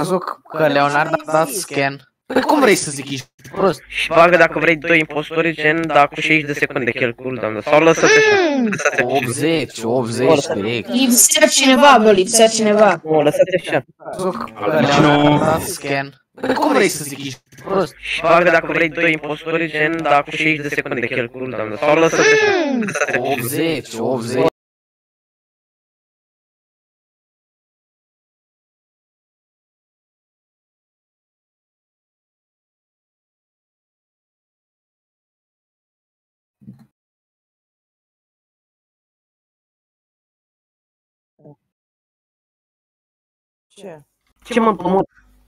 văzut că Leonard a dat scan. Păi cum vrei să zic, ești prost? Și bagă dacă vrei 2 impostori, gen, dar cu 60 de secunde kill cooldown. Sau lăsă-te așa. 80 direct. Lipsea cineva, bă, lipsea cineva. Nu, lăsă-te așa. Văzut că Leonard a dat scan. Păi cum vrei să zic, ești prost? Și bagă dacă vrei 2 impostori, gen, dar cu 60 de secunde kill cooldown. Sau lăsă-te așa. 80. Ce? Ce mă pământ?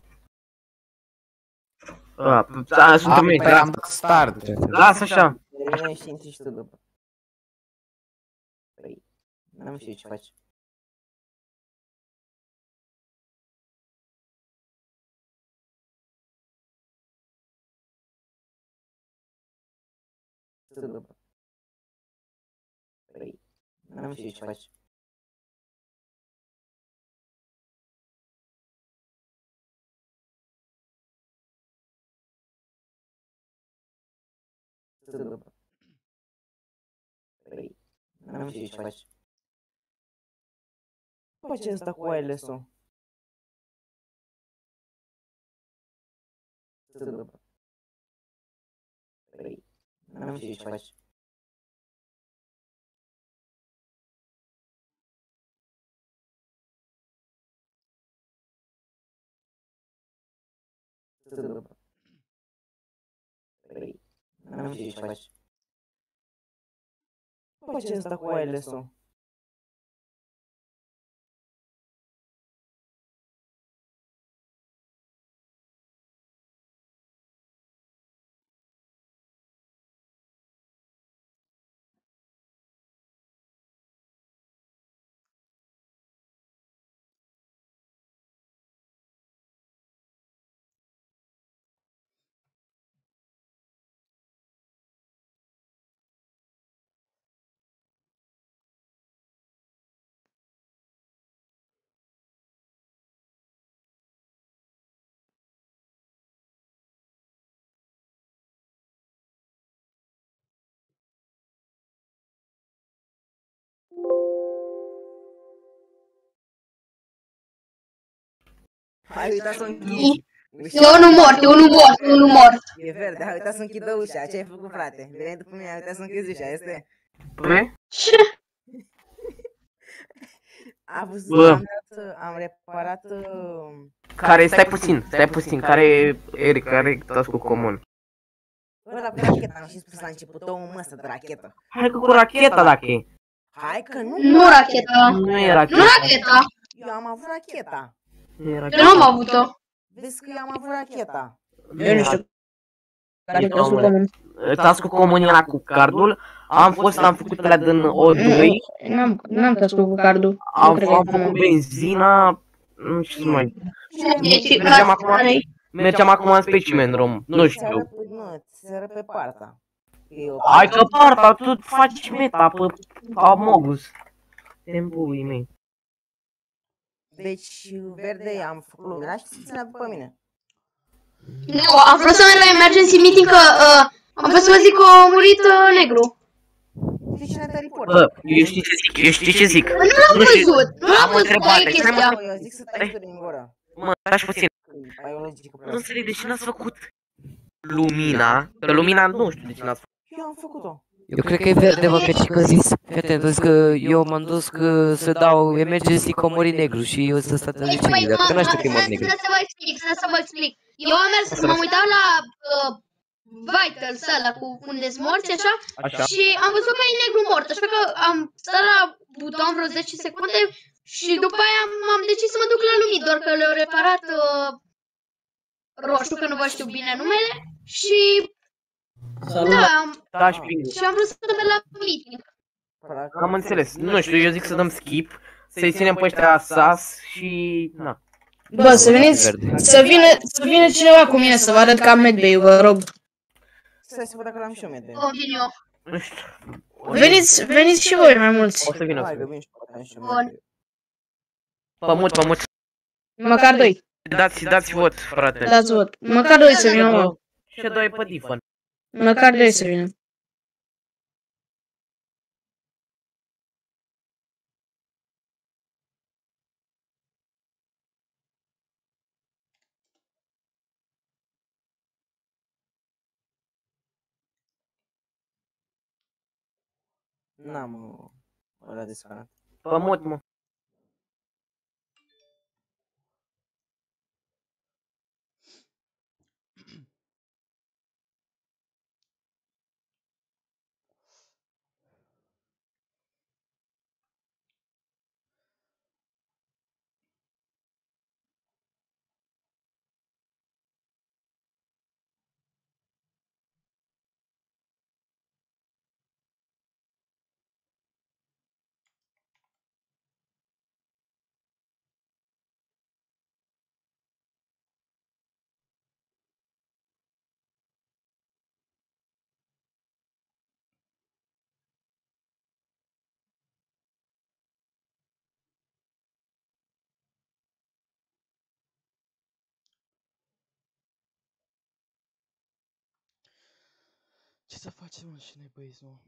Suntem noi, Păi am start. lasă așa. Rămâne și intri și tu după. Păi, n-am știut ce faci. Tu după. Păi, n-am știut ce faci. Tu după. Păi, n-am știut ce faci. Ce face ăsta cu wireless-ul? Tu după. Păi, n-am știut ce faci. Tu după. Păi, n-am știut ce faci. Ce face ăsta cu wireless-ul? Hai, uita să închid. Eu nu mor. E verde, hai, uita să închidă ușa. Ce ai făcut, frate? Veneai după mine, uita să închizi ușa, este? Păi? Ce? A văzut, am reparat... Care, stai puțin, care e Eric, care e task-ul comun? Ăla cu racheta, am și spus la început, omul ăsta de rachetă. Hai că cu racheta dacă e. Hai că nu... Nu racheta. Nu e racheta. Nu racheta. Eu am avut racheta. Nu e Eu racheta. nu am avut-o. Vezi că eu am avut racheta. Eu nu știu. Task-ul comun era cu cardul. Am făcut alea din O2. N-am task-ul cu cardul. Am făcut benzina. Nu știu mai. Mergeam acum în specimen rom. Nu știu. Nu, țără pe parta. Hai că parta, tu faci meta pe Amogus. Tempuii mei. Deci, verde, am făcut lumina și se ținea după mine. Nu, am vrut să merg la emergency meeting că am vrut să vă zic că a murit negru. De ce ne-a report? Bă, eu știi ce zic. Nu l-am văzut. Nu l-am Am văzut. întrebare, Aia e stai, mă, chestia. Eu zic să tai tu din gură. Mă, lași puțin. Biologică. Nu înțeleg de ce n-ați făcut lumina. Că lumina nu știu de ce n-ați făcut. Eu am făcut-o. Eu cred că e verde, mă, că că zis, fete, că eu m-am dus să dau emergency că a murit negru și eu să stau de ce dar că nu știu că e mor negru. Să vă explic. Eu am mers, m-am uitat la Vitals ăla cu unde-s morți, așa, și am văzut că e negru mort, așa că am stat la buton vreo 10 secunde și după aia m-am decis să mă duc la lumii, doar că le-au reparat roșu, că nu vă știu bine numele, și da, și am vrut să merg la meeting. Am înțeles. Nu știu, eu zic să dăm skip, să-i ținem pe ăștia sas și... na. Bă, să vină cineva cu mine să vă arăt că am medbay, vă rog. Stai să văd dacă l-am și eu medbay. Vin eu. Nu știu. Veniți și voi mai mulți. O să vină. Hai că vin și eu. Bun. Pămut. Măcar 2. Dați vot, frate. Dați vot. Măcar doi să vină, mă. Și doi pe Diffon. Măcar doi să vină. N-am ăla de scanat. Pe mod, mă. Ce să facem, mă, și noi băieți, nu?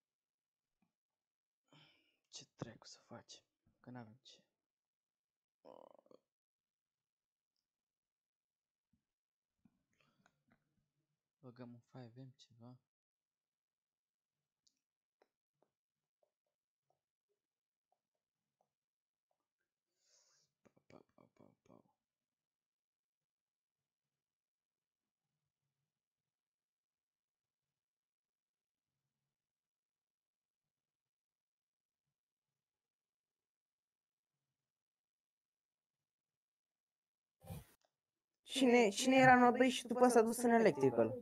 Ce trecu să faci? Că n-avem ce. Băgăm un 5M ceva. Pau. Cine era în O2 și după s-a dus în electrical?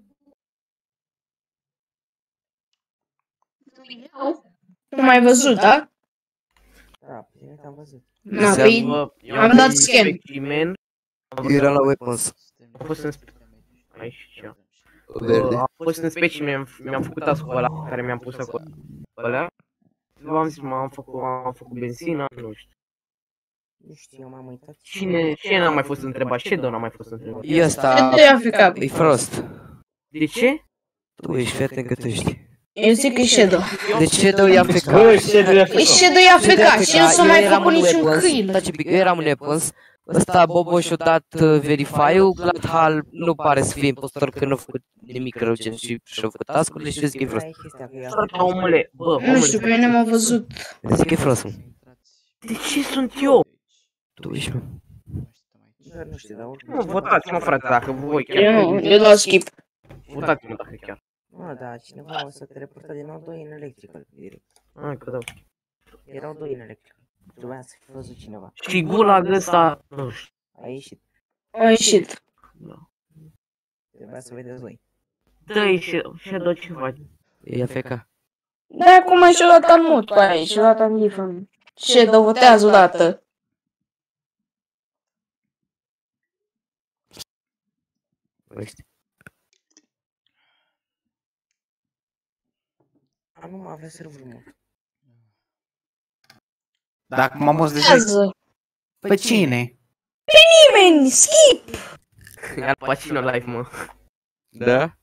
Nu mai văzut, da? Da, pe tine te-am văzut. Na, păi am dat scan. Specimen. Eu eram la weapons. Am fost în aici. Verde. Am fost în specimen, mi-am făcut task-ul ăla care mi-am pus acolo. Ăla. V-am zis, am făcut benzină, nu știu. Nu știu, eu m-am uitat. Cine n-a mai fost întrebat? Shadow n-a mai fost întrebat. E ăsta, De AFK. e Frost. De ce? Tu ești, fii atent că tu știi. Eu zic că e Shadow. De ce doi AFK? E Shadow e AFK și nu s-a mai făcut niciun câine. Eu eram în weapons. Ăsta Bobo și-a dat verify-ul, Gladhal nu pare să fie impostor că nu a făcut nimic rău gen și-a făcut task-urile și zic că e Frost. Aia e chestia, că e Sărca, omule, bă, Nu știu, pe mine m-au văzut. Zic că e Frost, mă. de ce sunt eu? Tu ești, mă. Dar nu știu, dar oricum. Nu, votați-mă, frate, dacă voi chiar. Eu nu, eu dau skip. Votați-mă dacă chiar. Mă, da, cineva o să te reporta din nou doi în electrical, direct. Hai că dau. Erau doi în electrical. Trebuia să fi văzut cineva. Și gulag ăsta, nu știu. A ieșit. A ieșit. Trebuia să vedeți voi. Dă-i Shadow ce faci? E AFK. Da, acum și-o dat în mut pe aia, și-o dat în different. Shadow votează odată. Uite. A, nu mă avea serverul, mă. Dacă m-am dus deja, Votează. pe cine? Nimeni, skip! E Al Pacino live, mă. Da?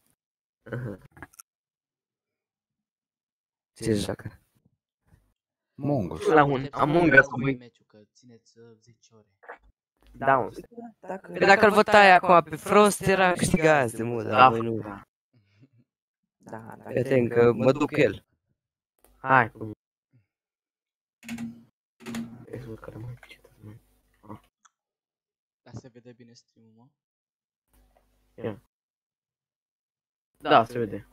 Ce joacă? Mongus. La un Among Us, băi. Meciul, că țineți 10 ore. Da, mă. Că dacă îl votai acum pe Frost, era câștigat azi de mult, Da. dar voi nu. Da, da. Fii atent că mă duc el. Hai, cum. Care mai ce mai. Dar se vede bine stream-ul, mă? Da, se vede.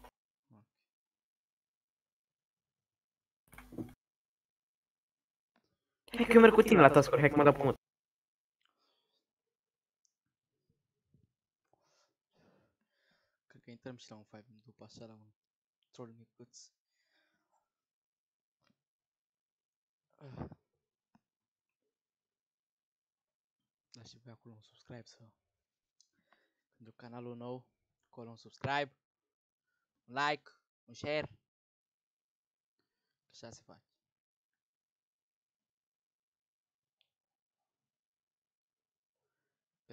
Hai că eu merg cu tine la task-uri, hai că mă dau pe mod. Cred că intrăm și la un 5 după așa, la un troll micuț. Dați și voi acolo un subscribe pentru canalul nou, acolo un subscribe, un like, un share. Așa se face.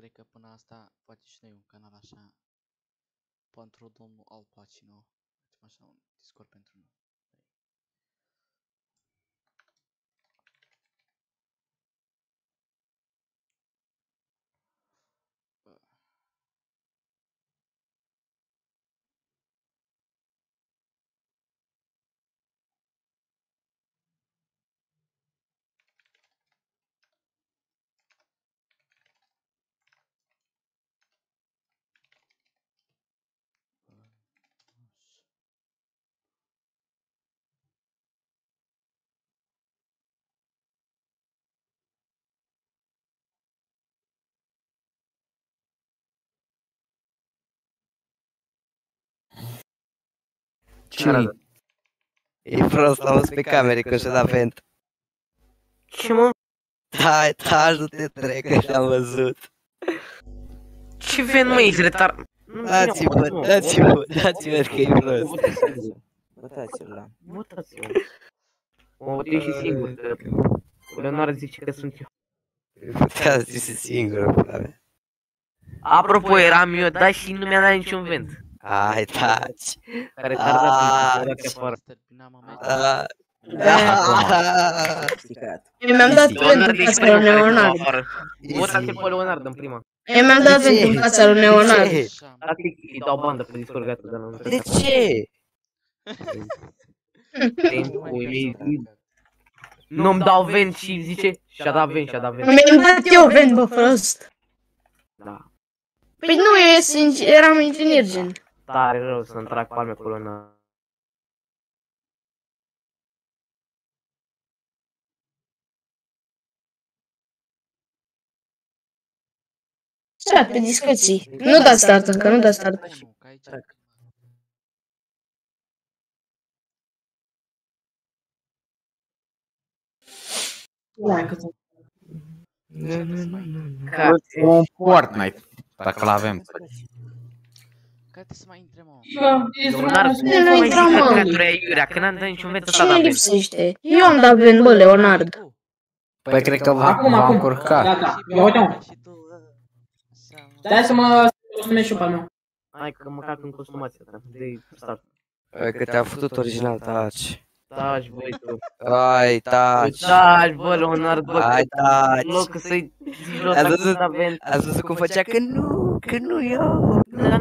cred că până asta poate și noi un canal așa pentru domnul Al Pacino. Facem așa un Discord pentru noi. Ce? E prost, l-auzi pe camere că și-a dat vent. Ce mă? Da, nu te trec că te-am văzut. Ce ven mă, ești retard? Dați-mă că e prost. Votați-l. Votați-o. Mă votez și singur, că Leonard zice că sunt eu. Votați-se singur, pula mea. Apropo, eram eu, da, și nu mi-a dat niciun vent. Hai, taci. Care ți-a dat afară. Eu mi-am dat vent în fața lui Leonard. Votați-l pe Leonard în prima. Eu mi-am dat vent în fața lui Leonard. Practic îi dau bandă pe Discord, gata, dar nu. De ce? Nu-mi dau vent și zice, și-a dat vent, și-a dat vent. Mi-am dat eu vent, bă, prost. Da. Păi nu, eu eram inginer, gen. Tare rău să-mi trag palme cu Leonard. Start pe discuții. Nu da start încă, nu da start. Un Fortnite, dacă l-avem. Care să mai intre, mă? Leonard, Cine nu intra, mă? creatura e iurea, că n-am dat niciun vent ăsta Cine dat vent. lipsește? Eu am dat vent, bă, Leonard. Păi cred că v-a încurcat. Gata, ia uite-mă. Stai să mă costumez și eu pe al meu. Hai că măcar în costumația ta, de start. Că te-a făcut original, taci. Taci, băi, tu. Hai, taci. Taci, bă, Leonard, bă. Hai, taci. În loc să-i zici jos Ați dacă văzut? da vent. Ați văzut cum făcea? Că nu eu.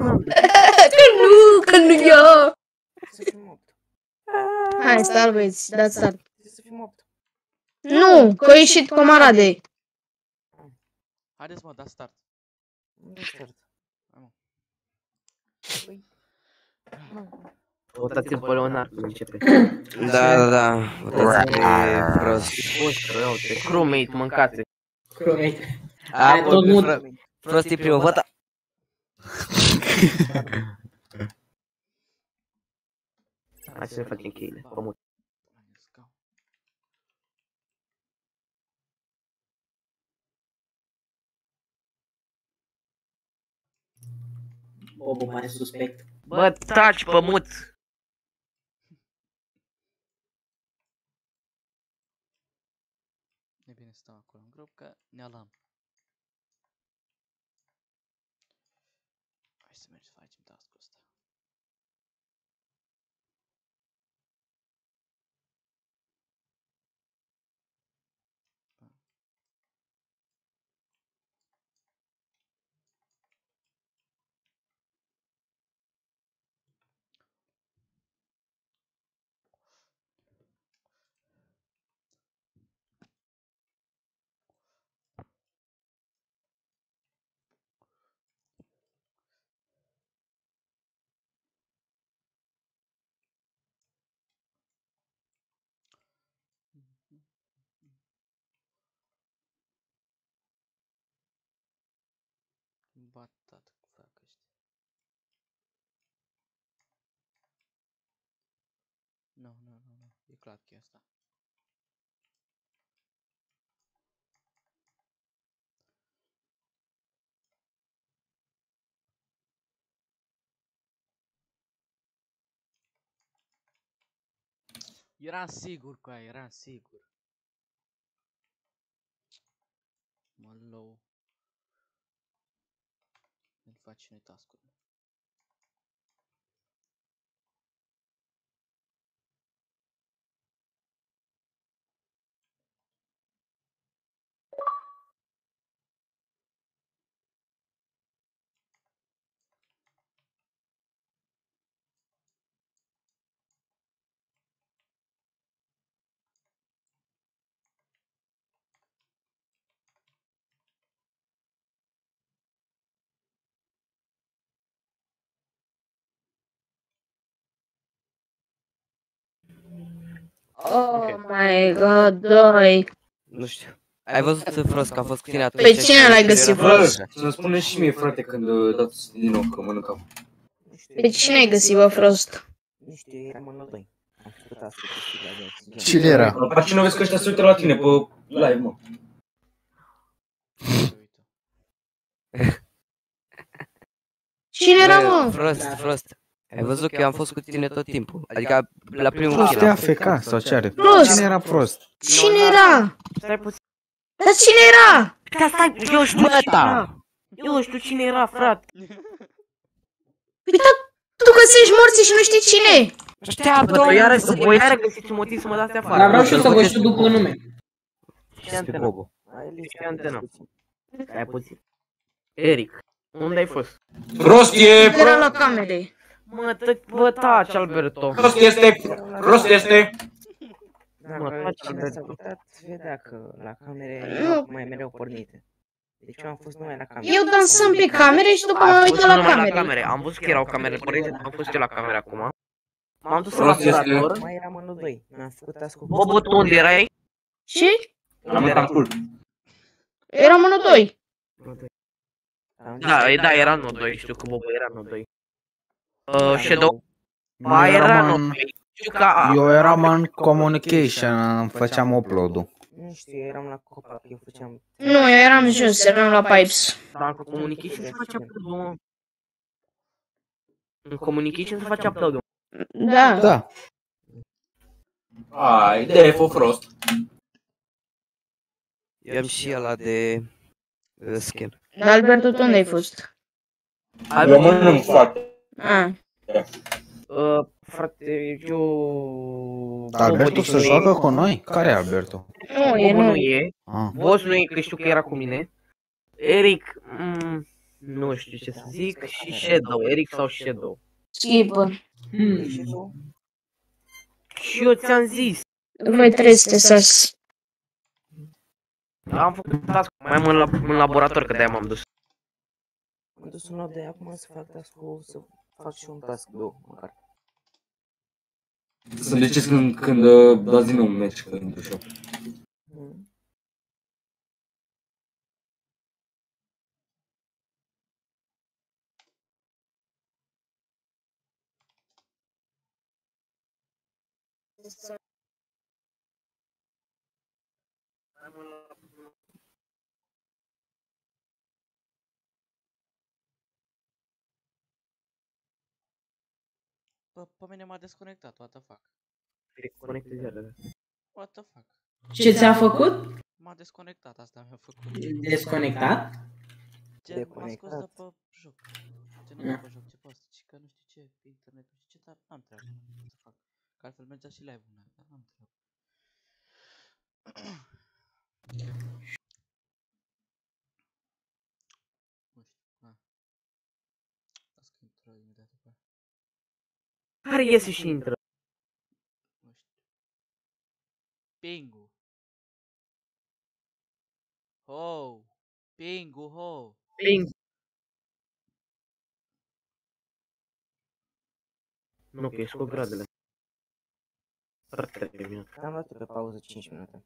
Că nu eu. Hai, start, băieți, dați start. Nu, că a ieșit camarade. Haideți, mă, dați start. Votați-l pe Leonard când începe. Da. Votați-l prost. Fost rău, te crewmate, mâncați. Crewmate. A, tot mut. Prostii primul, vota. Hai să ne facem cheile, pământ. Bobo pare suspect. Bă, taci, pământ! E bine, stau acolo în grup, că ne alam. Hai să mergem să facem task-ul ăsta. Batat cu facă ăștia. Nu, e clar că e asta. Eram sigur cu aia, eram sigur. Mă, low. faci noi task-ul. Oh my god, doi. Nu știu. Ai văzut, Frost, că a fost cu tine atunci? Pe cine l-ai găsit, Frost? Să-mi spuneți și mie, frate, când dați din nou, că mănâncam. Pe cine ai găsit, bă, Frost? Nu știu, eram în doi. Am făcut asta cu stigla de Cine era? Dar cine vezi că ăștia se uită la tine pe live, mă? Cine era, mă? Frost. Ai văzut că eu am fost cu tine tot timpul. Adică la primul Frost kill e am fost. AFK sau ce are? Frost! Cine era Frost? Cine era? Stai puțin. Dar cine era? Da, stai, eu știu cine era. Eu știu cine era, frate. Uita, tu găsești morții și nu știi cine. Așteaptă, Voi iară găsiți un motiv să mă dați afară. Dar vreau și eu să vă știu după nume. Ce antenă? Ce antenă? Stai puțin. Eric, unde ai fost? Prost e! Era la camere. Mă, bă, taci, Alberto. Prost este! Prost este! Mă, taci, Alberto. Vedea că la camere mai mereu pornite. Deci eu am fost numai la camere. Eu dansam pe camere și după m-am uitat la camere. Am văzut că erau camere pornite, am fost eu la camere acum. M-am dus la Prost este. operator. Mai eram în doi. Mi-am făcut task-ul. Bă, tu unde erai? Ce? Am uitat full. Eram în doi. Da, era în 2, știu că Bobo era în 2. Shadow. Ba, era în 2. Știu că... Eu eram în communication, făceam upload-ul. Nu știu, eram la copa, eu făceam... Nu, eu eram jos, eram la pipes. Dar în communication se face upload-ul. În communication se face upload-ul. Da. Da. Ai, de Frost. Eu am și ăla de skin. Dar Alberto, tu unde ai fost? Eu mănânc, frate. Ah. Frate, eu... Alberto se joacă cu noi? Care e Alberto? Nu, e Bobo nu. nu e. Ah. Boss nu e, că știu că era cu mine. Eric, nu știu ce să zic, și Shadow, Eric sau Shadow. Skipper. Și eu ți-am zis, Voi trebuie să te sas. am făcut task mai mult în laborator, că de-aia m-am dus. M-am dus în loc de acum să fac task-ul, să fac și un task 2, măcar. Să ziceți când dați din nou un match, că intru și eu. Pe mine m-a desconectat, what the fuck? What the fuck? Ce ți-a făcut? M-a desconectat, asta mi-a făcut. Desconectat? Gen, m-a scos de pe joc. Ce nu pe joc, ce poate, ci că nu știu ce, pe internet, nu știu ce, dar n-am treabă. What the fuck? Că altfel mergea și live-ul meu, dar n-am treabă. Nu știu, na. Las că intră imediat după aia. Care iese și intră? Nu știu. Pingu. Ho! Pingu, ho! Ping. Nu, că e scot gradele. Frate, 3 minute. Am luat pe pauză 5 minute.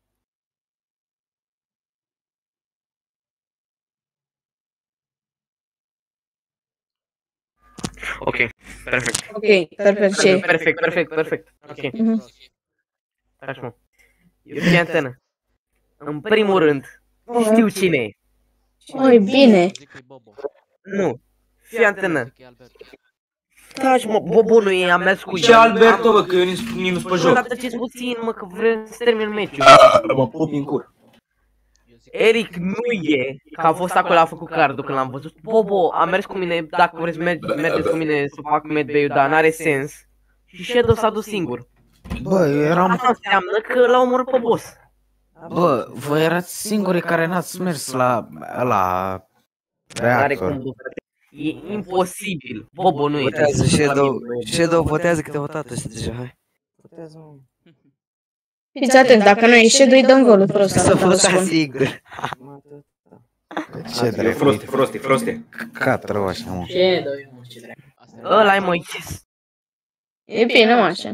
Ok, perfect. Ok, perfect, ce? Perfect. Ok. Așa, mă. Eu fii antenă. În primul rând, știu cine e. Oi, bine. Zic că e Bobo. Nu. Fii antenă. Zic că e Alberto. Taci, mă, Bobo nu e, am mers cu Ce Alberto, bă, că eu nici pe Bă, joc. dar tăceți puțin, mă, că vrem să termin meciul. Mă pup în cur. Eu Eric nu e, că a fost acolo, a făcut cardul când l-am văzut. Bobo, a mers cu mine, dacă vreți mergeți cu mine să fac medbay-ul, dar n-are sens. Și Shadow s-a dus singur. Bă, eu eram... Asta înseamnă că l-a omorât pe boss. Bă, voi erați singurii care n-ați mers la N-are cum, reactor. bă, frate. E imposibil. Bobo nu e. Votează Shadow votează că te-a votat ăsta deja, hai. Fiți atent, dacă nu e Shadow, îi dăm golul prost. Să vota sigur. Ce dracu, Froste. cat rău așa, mă. Ce doi, mă, ce dracu. Ăla-i, mă, yes. E bine, mă, așa.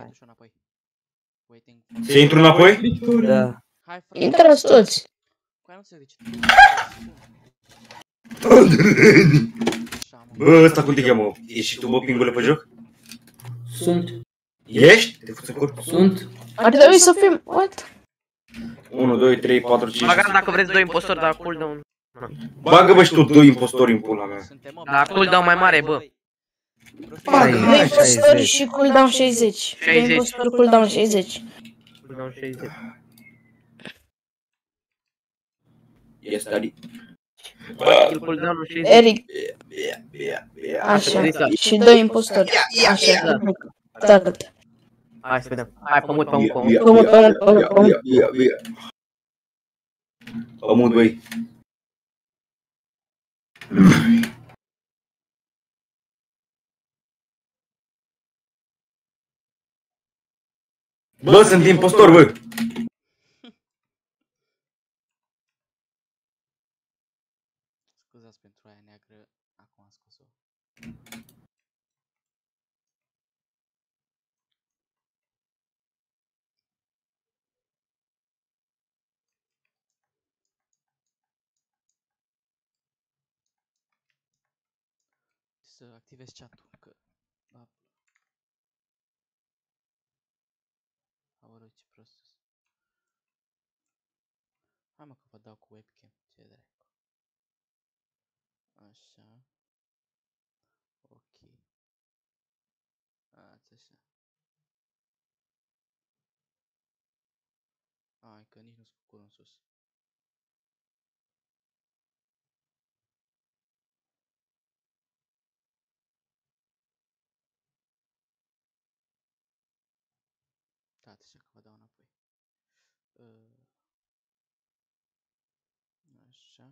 Se intru înapoi? Da. Intrați toți. Bă, ăsta cum te cheamă? Ești și tu, bă, pingule pe joc? Sunt. Ești? Te fuți în cur? Sunt. Ar trebui să fim... What? 1, 2, 3, 4, 5... Băgat dacă vreți 2 impostori, dar cooldown. Bagă, bă, și tu 2 impostori în pula mea. Dar cooldown mai mare, bă. Fac, 2 60. impostori și cooldown 60. 2 impostori, cooldown 60. Cooldown 60. Este adi. Cooldown 60. Eric. Așa. Și 2 impostori. Așa. Tacă-te. Hai să vedem. Hai, pământ, pământ. Pământ, băi. Bă, sunt impostor, bă! Scuzați pentru aia neagră, acum am scos-o. Să activez chat-ul, că... Aoleu, ce prost. Hai mă că vă dau cu webcam, ce dracu. Așa. Ok. Ați așa. Hai că nici nu sunt cu curul în sus. Da, așa că vă dau înapoi. Așa.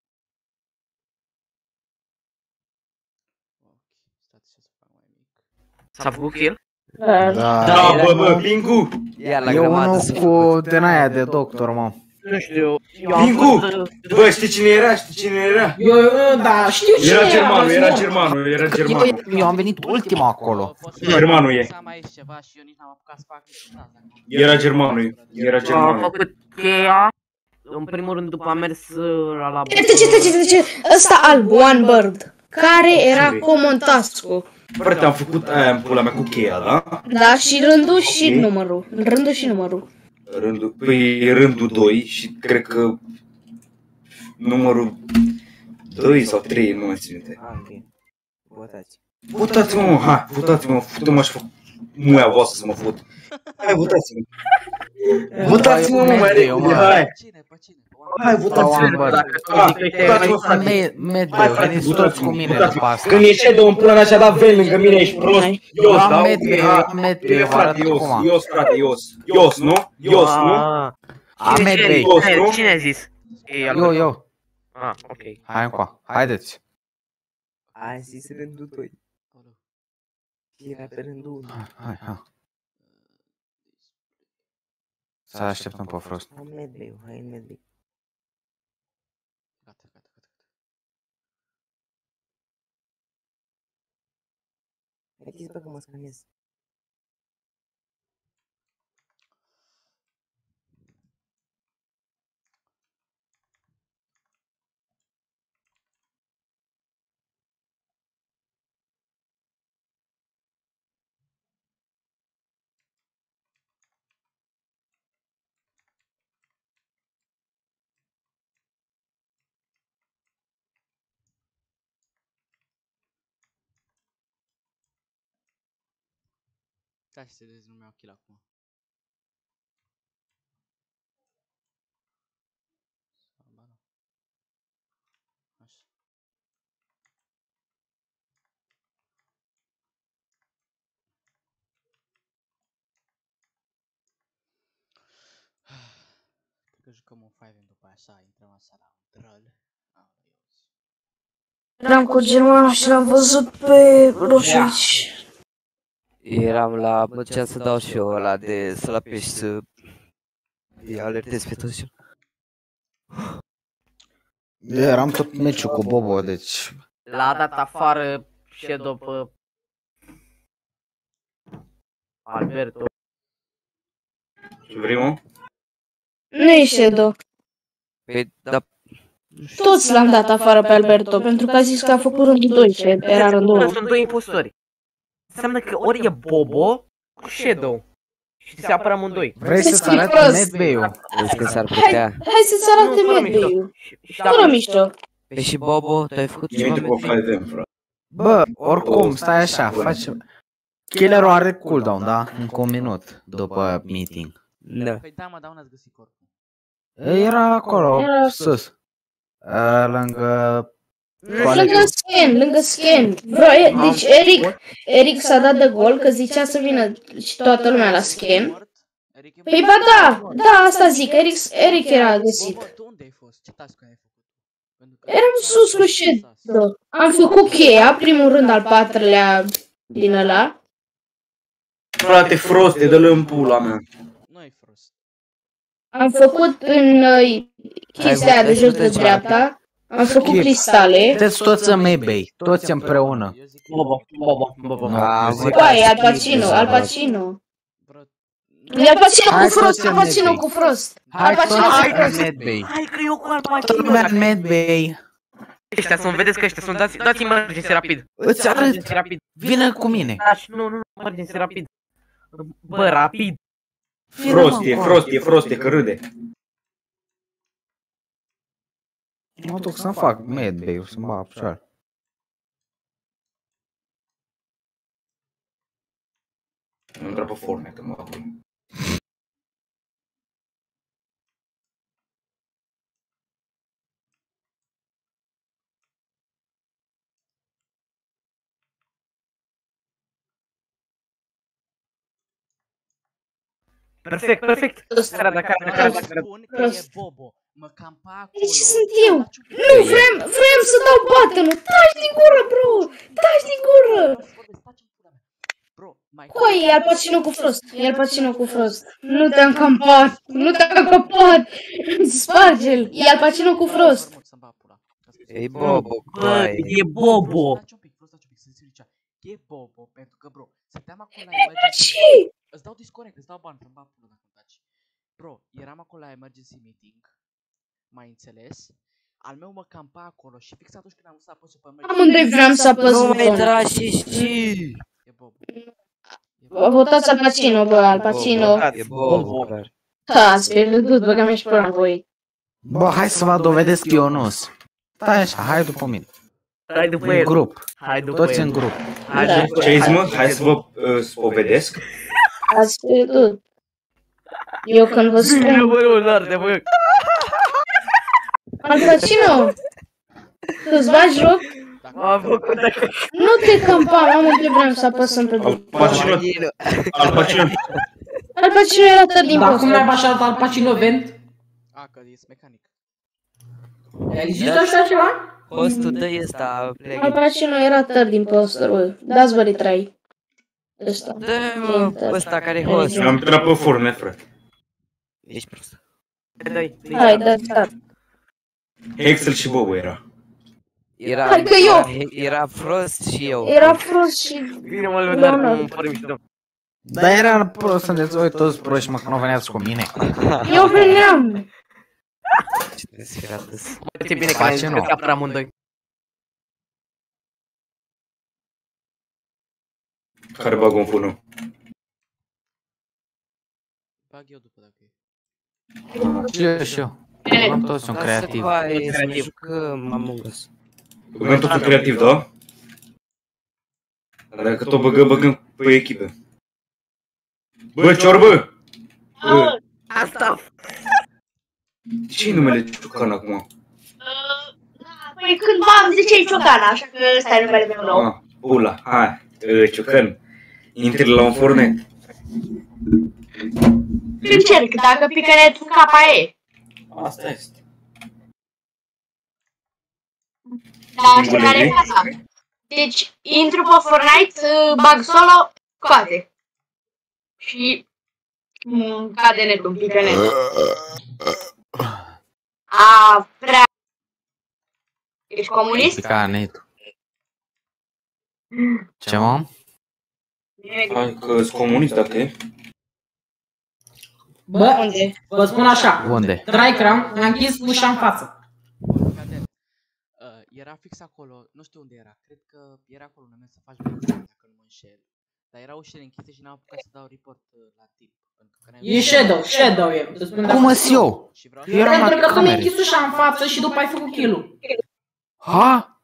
Ok, stați așa să fac mai mic. S-a făcut kill? Da, bă, Pingu! Ia la Eu grămadă unul să cu din aia de doctor, mă. Nu știu. Eu am Pingu! fost... Bă, știi cine era? Știi cine era? Da, știu cine Era germanul. Eu am venit ultima acolo. Germanul e. Am aici ceva și eu nici n-am apucat să fac niciodată. Era germanul. Am făcut cheia. În primul rând, după am mers la... Ce? Ăsta alb, One Bird. Care era Comontascu. Frate, am făcut aia în pula mea cu cheia, da? Da, și rândul și numărul. Rândul și numărul. Păi rândul 2 și cred că numărul 2 sau 3, nu mai țin minte. Votați-mă, mă, hai, votați-mă, fute-mă și muia voastră să mă fut. Hai, votați-mă. Votați-mă, mă, mai repede, hai. Hai, votați-mă. Medbay, veniți toți cu mine după asta. Când e Shadow în pula mea și-a dat vel lângă mine, ești prost. Ios, da? Medbay, Frate, Ios, frate, Ios, nu? Ios, nu? A Medbay. Cine a zis? Eu. Ah, ok. Hai încoa, haideți. A zis rândul 2. Era pe rândul 1. Hai. Să așteptăm pe Frost. Am medley, hai în medley. Gata. Haideți bă că mă scanez. Da, și să vezi, nu mi-au kill acum. că jucăm un 5 după așa, intrăm așa la un troll. Eram cu germanul și l-am văzut pe Roșovici. Eram la... Mă duceam să dau și eu ăla de... să la pești să... îi alertez pe toți. Eram tot meciul cu Bobo, deci... L-a dat afară Shadow pe... Alberto. Ce vrei, mă? Nu e Shadow. Păi, da... Toți l-am dat afară pe Alberto, pentru că a zis că a făcut rândul 2 și era rândul 1. Sunt doi impostori. Înseamnă că ori e Bobo cu Shadow. Și se apără amândoi. Vrei să-ți arate Medbay-ul? Vezi că s-ar putea. Hai să-ți arate Medbay-ul. Fără mișto. Păi și Bobo, tu ai făcut ceva Medbay? Bă, oricum, stai așa, facem... Killerul are cooldown, da? Încă un minut după meeting. Da. Păi da, mă, dar unde ați găsit corpul? Era acolo, sus. Lângă... Lângă scan. Deci Eric s-a dat de gol că zicea să vină și toată lumea la scan. Păi ba da, asta zic, Eric era găsit. Tu unde ai fost? Ce task ai făcut? Eram sus cu Shadow. Am făcut cheia, primul rând al patrulea din ăla. Frate, Frost, dă-l în pula mea. Nu-i Frost. Am făcut în chestia aia de jos de dreapta. Am făcut cristale. Sunteți toți în Medbay, toți împreună. Bobo. Băi, Al Pacino. E Al Pacino cu Frost. Hai toți în Medbay. Hai că eu cu Al Toată lumea în Medbay. Ăștia sunt, vedeți că ăștia sunt, dați-mi emergency rapid. Îți arăt, vină cu mine. Nu, emergency rapid. Bă, rapid. Frost, că râde. Mă duc să-mi fac Medbay-ul, să-mi bag picioare. Nu intră pe Fortnite, mă acolo. Perfect. Care spun că e Bobo. Mă cam pe acolo. Deci sunt eu. Nu, vreau să dau battle-ul. Taci din gură, bro. Taci din gură. Coi, e Al Pacino cu Frost. Nu te-am campat. Sparge-l. E Al Pacino cu Frost. E Bobo, bă, e Bobo. E Bobo, pentru că, bro, stăteam acolo la emergency. Îți dau disconnect, îți dau bani, să-mi bag pula dacă taci. Bro, eram acolo la emergency meeting. Mai înțeles? Al meu mă campa acolo și fix atunci când am vrut să apăs pe emergency. Amândoi vreau să apăs Nu mai butonul. tragi și... E Bobo. Votați Al Pacino, bă, Al Pacino. E Bobo, clar. Da, ați pierdut, băga-mi și până voi. Bă, hai să vă dovedesc eu nu-s. Stai așa, hai după mine. Hai după În el. grup. Hai după Toți el. în grup. Ce ai zis, mă? Hai să vă spovedesc. Ați pierdut. Eu când vă spun... Al Pacino! Tu-ți bagi joc? Nu te campa, amândoi vreau să apăsăm pe buton. Al Pacino. Al Pacino era tăr din Dar post. cum n-ai așa Al Pacino vent? A, că e mecanic. Există așa ceva? Postul dă ăsta, Al plecă. Pacino era tăr din poster, bă. Dați bă retrai. Ăsta. Dă-mă ăsta care e host. Eu am intrat pe Fortnite, frate. Ești prost. Hai, dați. Excel și Bobo era. Hai că eu! Era Frost și eu. Era Frost și... Bine mă, Leonard, fără mișto. Dar era prost, sunteți voi toți proști, mă, că nu veneați cu mine. Eu veneam! Ce desfirat-s. Ce bine că ai că apăr amândoi. Care bagă un funul? Bag eu după dacă e. Și eu. Am toți sunt creativi. Să ne jucăm Among Us. Băgăm totul creativ, da? Dar dacă tot băgăm pe echipe. Bă, ciorbă! Asta! Ce-i numele Ciucan acum? Păi cândva îmi ziceai Ciocana, așa că ăsta e numele meu nou. Ah, pula, hai, Ciucan. Intri la un Fortnite. Încerc, dacă pică netul capa e. Asta este. Dar asta care e faza. Deci, intru pe Fortnite, bag solo, scoate. Și cade netul, pică netul. Prea... Ești comunist? Pica netul. Ce, mă? Hai că-s comunist dacă e. Bă, vă spun așa. Unde? Tricram, mi-a închis ușa în față. Era fix acolo, nu știu unde era, cred că era acolo unde mergi să faci bine, dacă nu mă înșel. Dar erau ușile închise și n-am apucat să dau report la timp. E Shadow e. Cum mă-s eu? Eram Pentru la că tu mi-ai camere. închis ușa în față și după ai făcut kill-ul. Ha?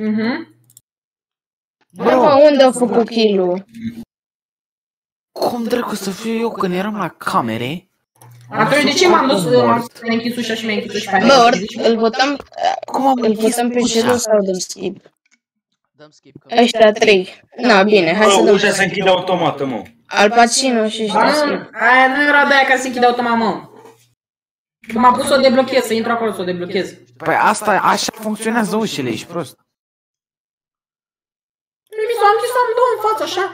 Bă, unde au făcut kill-ul? Cum dracu să fiu eu când eram la camere? Atunci de ce m-am dus, mi-ai închis ușa și mi-ai închis ușa? Bă, ori îl votăm pe Shadow sau dăm skip? Ăștia 3. Na, bine, hai să dăm. Ușa se închide automată, mă. Al Pacino și ăștia skip. Aia nu era de aia care se închide automat, mă. Că m-a pus să o deblochez, să intru acolo să o deblochez. Păi asta, așa funcționează ușile, ești prost. Mi s-a închis amândouă în față, așa.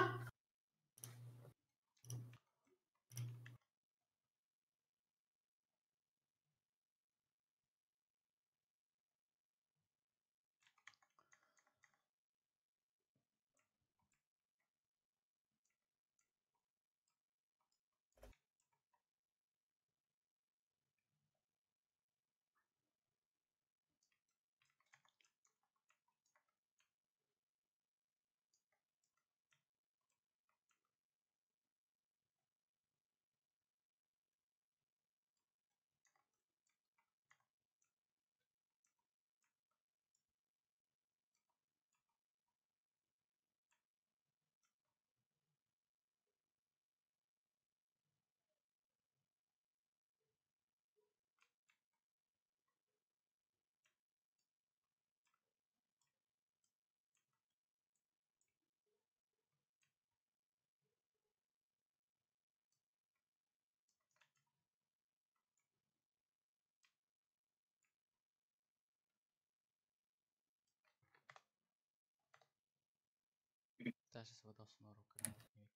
Da, să vă dau sonorul, că n-am nimic.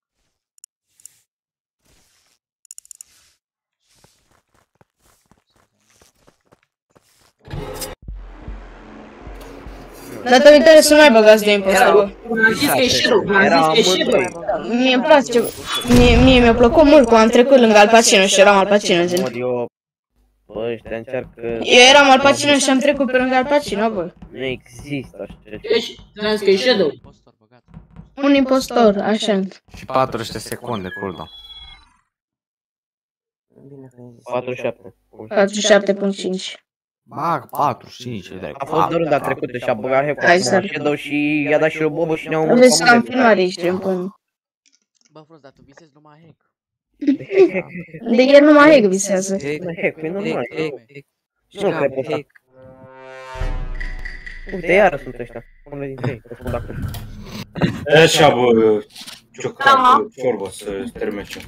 Data viitoare să nu mai băgați de impostor, bă. M-am zis că e Shadow, m-am zis că e Shadow. Mie îmi place, mie mi-a plăcut mult cum am trecut lângă Al Pacino și eram Al Pacino, zi. Bă, ăștia încearcă... Eu eram Al Pacino și am trecut pe lângă Al Pacino, bă. Nu există așa ceva. Ți-am zis că e Shadow. Un impostor, așa. Și 40 secunde cooldown. 47. 47.5. Bag 45, de A fost doar data trecută și a băgat hack-ul Hai acum să- Shadow și i-a dat și lui Bobo și ne-au Vezi că am filmat aici, până. Bă, frate, dar tu visezi numai hack. De el numai Heg visează. Hack-ul e normal. Nu cred pe asta. Uite, iară sunt ăștia. Unul dintre ei, că sunt acolo. Așa, bă, ciocat, ciorbă să termine ce.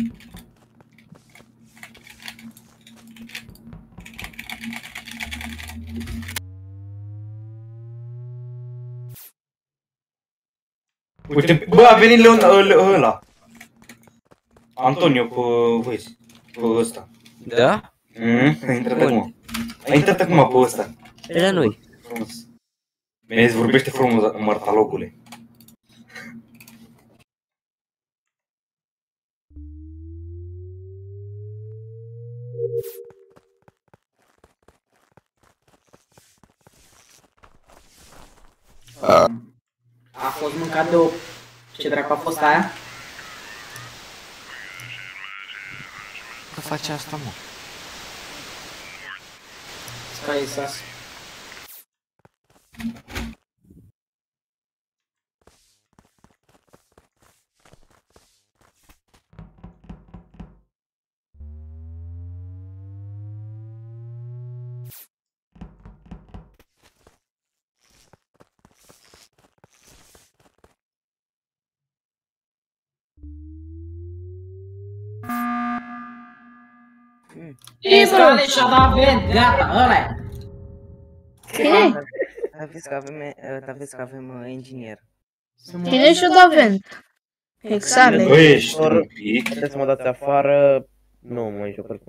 Uite, bă, a venit Leon ăla. Antonio pe vezi, pe ăsta. Da? A intrat acum. A intrat acum pe ăsta. E la noi. Frumos. Bine, vorbește frumos, mărtalogule. A fost mâncat de o... Ce dracu a fost aia? Că face asta, mă? Stai sas. Scale și-a dat vent, gata, ăla-i. Cine? Aveți că avem inginer. Cine și-o da vent? Hexale. Nu ești un pic. Puteți să mă dați afară. Nu, mă joc oricum.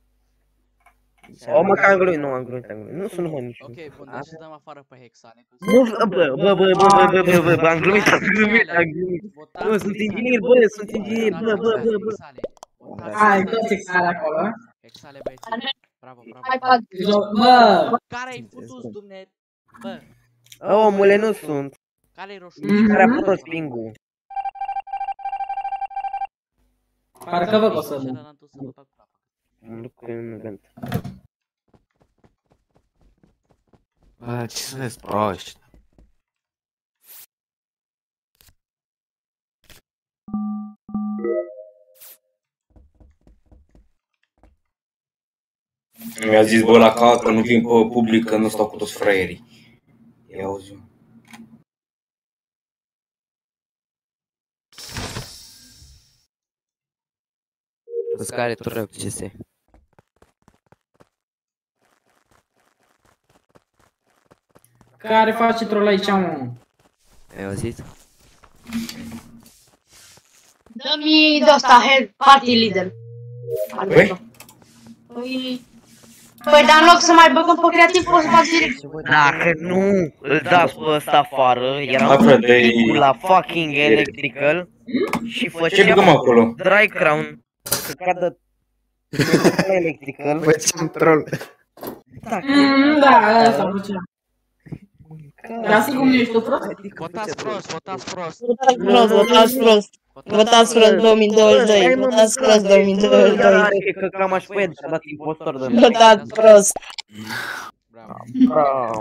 O, mă, că am glumit, nu am glumit. Nu sunt numai nici. Ok, bun, deci să dăm afară pe Hexane. Nu, bă, am glumit. Nu, sunt inginer, bă, sunt inginer, bă. Hai, toți Hexale acolo. Hexale, băieți. Bravo. Bă! Care-ai futus, dumne? Bă, Omule, nu sunt. care-i roșu? Care a putut spingul? Parcă văd că o să mă. Nu, că nu vent. Bă, ce sunteți proști? Mi-a zis bă la cal că nu vin pe public, că nu stau cu toți fraierii. Ia auzi. Scare tu rău, ce se? Care face troll aici, mă? Ai auzit? Dă-mi de-asta, party leader. Păi, dar în loc să mai băgăm pe creativ, poți să faci direct. Dacă nu îl dați pe ăsta afară, eram la fucking electrical și Ce băgăm acolo? dry crown. Să cadă electrical. Făceam troll. Da, ăsta făcea. Dar sigur nu ești tu prost? Votați prost. Votați prost 2022. Votați prost 2022. Că cam aș pe el și-a dat impostor de Votați prost. Bravo.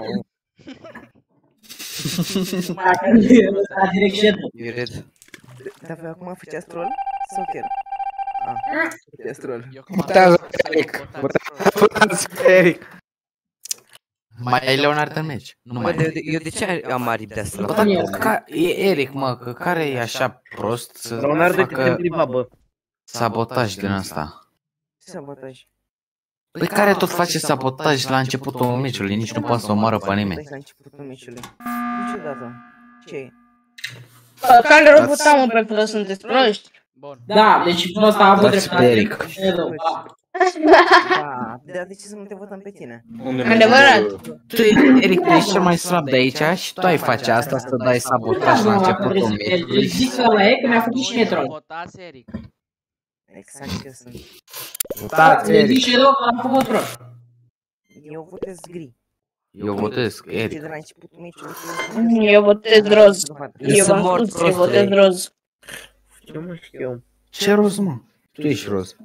Dacă nu e ăsta, direct shadow. Iuret. Dar voi acum făceați troll? Sau chiar? Făceați troll. Votează pe Eric. Votați pe Eric. Mai ai Leonard în meci? Nu mai ai. Eu de ce am aripi de asta? Bă, dar e Eric, mă, că care e așa prost să Leonardo te facă priva, bă. sabotaj din asta? Sabotaj. Păi care tot face sabotaj la începutul meciului, nici nu poate să omoară pe nimeni. La începutul meciului. Niciodată. Ce e? Care rău votam, mă, pentru că sunteți proști? Da, deci ăsta a avut Dați pe dreptate. Eric. Shadow, da. Da, de ce să nu te votăm pe tine? Adevărat. Tu, Eric, tu ești cel mai slab de aici și tu ai face asta, să dai sabotaj la începutul meciului. Zic că ăla e, că mi-a făcut și mie troll. Votați Eric. Exact ce sunt. Votați Zic Eric. Shadow că am făcut troll. Eu votez gri. Eu votez Ce Eric. de la începutul meciului. Eu votez roz. Eu Sunt v-am mort spus, eu prost, votez Eric. roz. Ce mă știu? Ce roz, mă? Tu ești roz.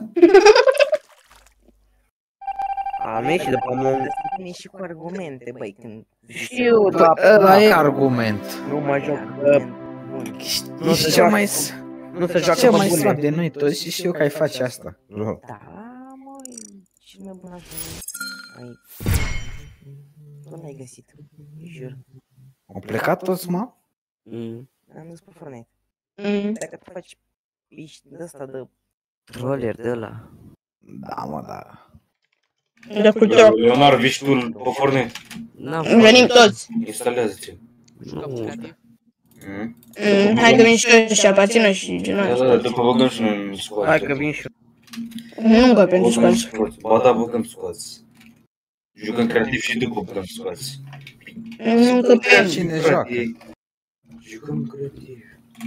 Am ieșit după mă. Vine și cu argumente, băi, când... Știu, Bă, ăla e argument. nu mai joc. Nu se cel joacă. mai, Nu se joacă cel pe mai bune. slab de noi toți și știu că ai face asta. Lol. Da, măi, cel mai bun argument. Ai... Nu l-ai găsit, jur. Au plecat toți, mă? Am dus pe Fortnite. Mm. Dacă tu faci ești de ăsta de... Roller de ăla. Da, mă, da. De cultură. Leonard, vii și tu pe Fortnite? N-am Venim toți. Instalează-te. Jucăm creativ. Hai că vin și eu și aparțină și genul. Da, după băgăm și noi în squad. Hai că vin și eu. Nu încă pentru Băgăm în scoți. squad. Ba da, băgăm squads. Jucăm creativ și după băgăm squads. Nu încă pe Cine joacă? Jucăm creativ.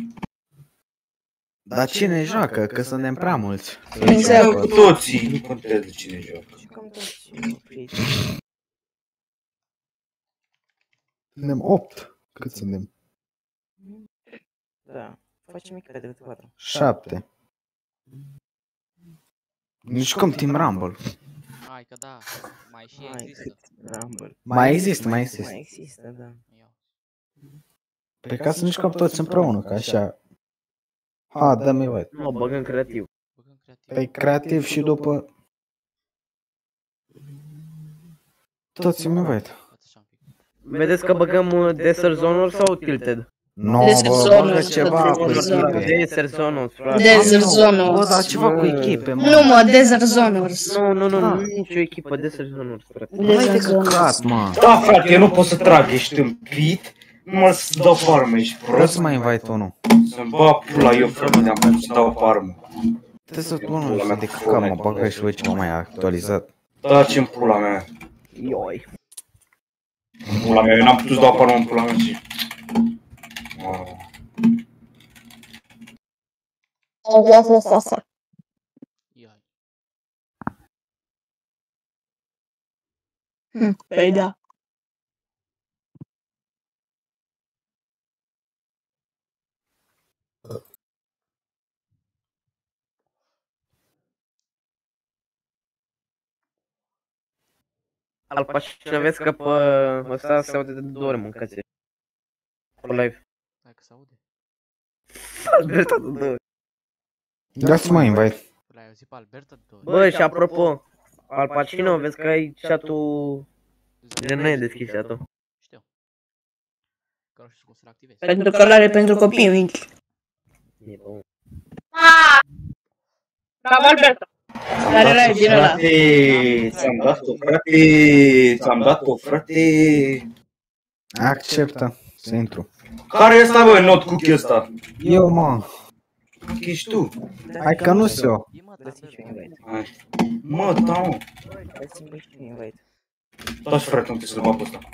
Dar cine joacă? Că suntem prea mulți. Exact. Cu toții, nu contează cine joacă. Jucăm toți. Suntem 8. Cât suntem? Da, facem mică de 4. 7. Nu jucăm Team Rumble. Hai că da, mai și Hai, există. Rumble. Mai există, mai există. Mai există, da. Iau. Pe ca să nu jucăm toți împreună, ca așa. Ha, dă-mi văd. Nu, băgăm creativ. Băgăm creativ. Păi creativ și după... Toți mi văd. Uite așa un pic. Vedeți că băgăm Desert Zone sau Tilted? No, Desert bă, Zone, bagă ceva cu Zone. echipe. Desert Zone, frate. Desert Bă, Zoners. dar ceva cu echipe, mă. Nu, mă, Desert Zoners. Nu, nicio echipă Desert Zone, frate. Hai de Desert căcat, Zoners. mă. Da, frate, eu nu pot să trag, ești împit. Numai să dau farmă, ești Vreau prost. să mai invite unul. Să-mi bag pula eu, frate, de-am putut să dau farmă. Trebuie să pun unul de căcat, mă bagă și voi ceva mai actualizat. Taci-mi pula mea. Ioi. În pula mea, eu n-am putut să dau farmă în pula mea și... Ioi. Păi da. Al Pacino, vezi că pe ăsta se aude de 2 ori mâncați. Pe live. Hai că se aude. Alberta de 2 ori. Dați-mă invite. L-ai auzit pe Alberta de 2 ori. Bă, și apropo, Al Pacino, vezi că ai chat-ul... De nu e deschis chat-ul. Știu. Că nu știu cum să-l activezi. Pentru că l-are pentru copii mici. E bun. Bravo, Alberta. Care live din ăla. Frate, ți-am dat-o, frate, ți-am dat-o, frate. Acceptă să intru. Care e ăsta, bă, not cookie ăsta? Eu, mă. Cookie ești tu. Hai că nu sunt eu. Dați-mi și invite. Hai. Mă, da, mă. Dați-mi și invite. Taci, frate, nu trebuie să-l bag pe ăsta.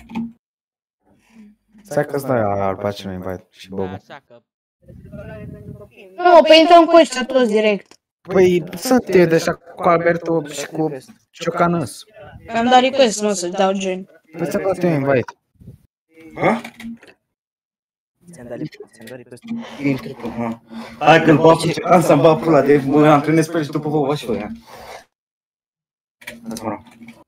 Stai că-ți dai Al Pacino invite și Bobo. Așa că... Nu, păi intrăm cu ăștia toți direct. Păi sunt eu deja cu Alberto și cu Ciocanăs. Am dat request, mă, să-ți dau gen. Păi ți-am dat eu invite. Ha? Ți-am dat request. Intri tu, ha. Hai că-l bag pe am să-mi bag pula de mă antrenez pe el și după vă vă și voi, ha. Dați-mă rog.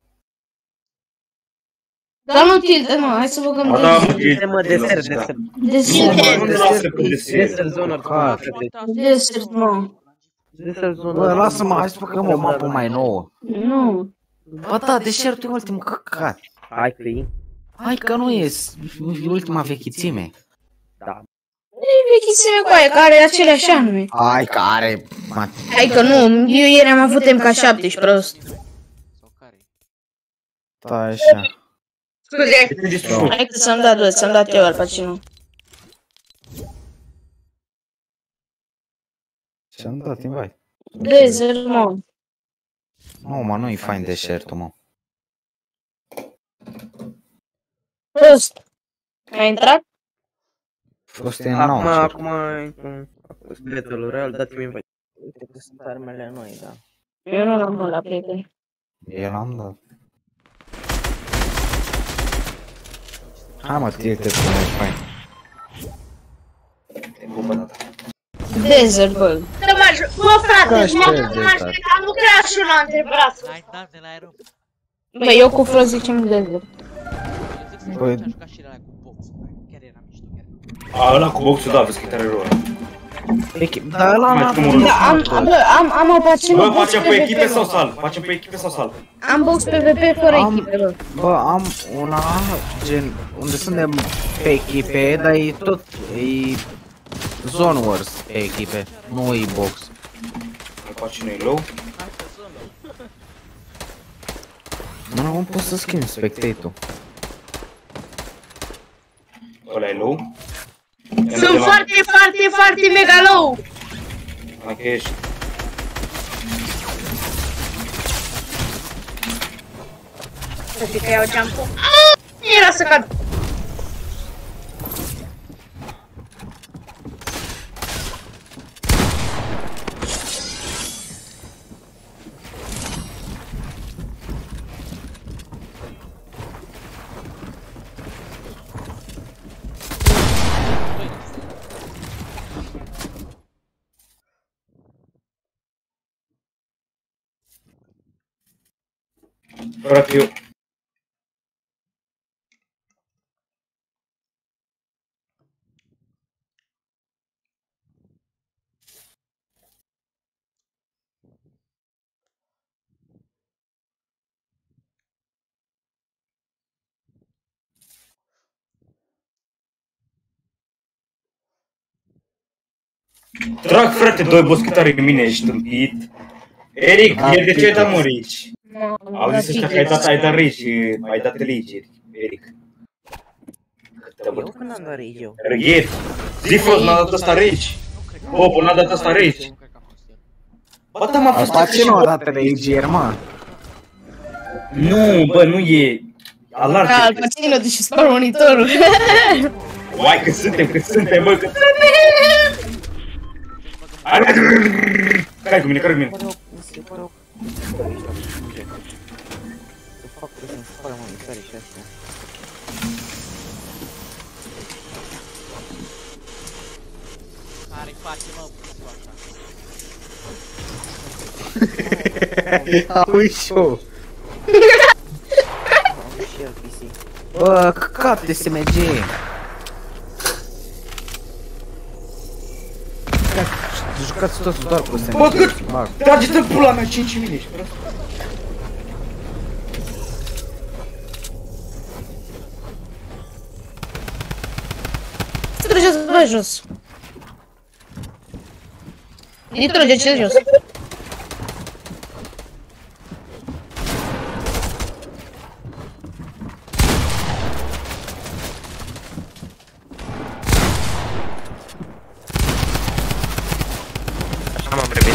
Dar nu tilde, mă, hai să băgăm Ba da, mă, desert. Mă, desert, desert. Desert. Nu lasă pe desert. Desert Zone, Desert, mă. Desert Zone. Bă, lasă-mă, hai să băgăm o mapă mai nouă. Nu. Bă, da, deșertul e ultimul căcat. Hai că e. Hai că nu e ultima vechițime. E vechisime cu aia, care are aceleași anume. Hai că are... Hai că nu, eu ieri am avut MK17, prost. Sau care? Da, așa. Scuze. Hai că ți-am dat, bă, ți-am dat eu Al Pacino. Ți-am dat invite. Desert, mă. Nu, mă, nu-i fain deșertul, mă. Prost. Ai intrat? Fost e nou. Acum, Battle Royale, dați-mi invite. Uite că sunt armele noi, da. Eu nu l-am la prieteni. Eu l-am dat. Hai mă, tilte tu, nu e fain. Desert, bă. Bă, frate, Da, am lucrat și una între brațe. Hai, da, de la aeroport. Bă, eu cu Fro zicem Desert. Eu zic să Păi- am jucat și alea cu boxul, bă. Chiar era mișto, chiar. A, ăla cu boxul, da, vezi că tare rău. Da, ăla Mai n-a numărul Da, am Al Pacino Bă, box facem pe echipe PvP. sau sal? Facem pe echipe sau sal? Am box PvP fără echipe, bă. Bă, am una, gen, unde suntem pe echipe, dar e tot, e Zone Wars pe echipe, nu e box. Îl faci noi low? Nu, cum poți să schimbi spectator? Ăla e low? Sunt foarte mega low. Ok, ești. Să zic că iau jump-ul. Era să cad. Frate, eu... Trag, frate, doi boschetari în mine, ești tâmpit. Eric, de ce ai dat mă rici? Au zis ăștia că ai dat rici, ai dat rigi, Eric. Eu când am dat rage eu? Răghet, Zifos n-a dat ăsta rigi. Popo n-a dat ăsta rigi. Bă, da, m-a fost Asta ce nu a dat rage, mă? Nu, bă, nu e... Alarme. Al Pacino, deci spar monitorul. Uai, cât suntem, bă, cât Care cu mine, care cu mine? Mă rog. Să fac să-mi spară monitoare și astea. Care-i face, mă, Auzi și eu. Și el PC. Bă, căcat de SMG. Jucați toți doar cu SMG. Bă, cât? Trage-te în pula mea, 5 mine. Se trăgeți pe jos. Din trăgeți jos. Așa m-am privit.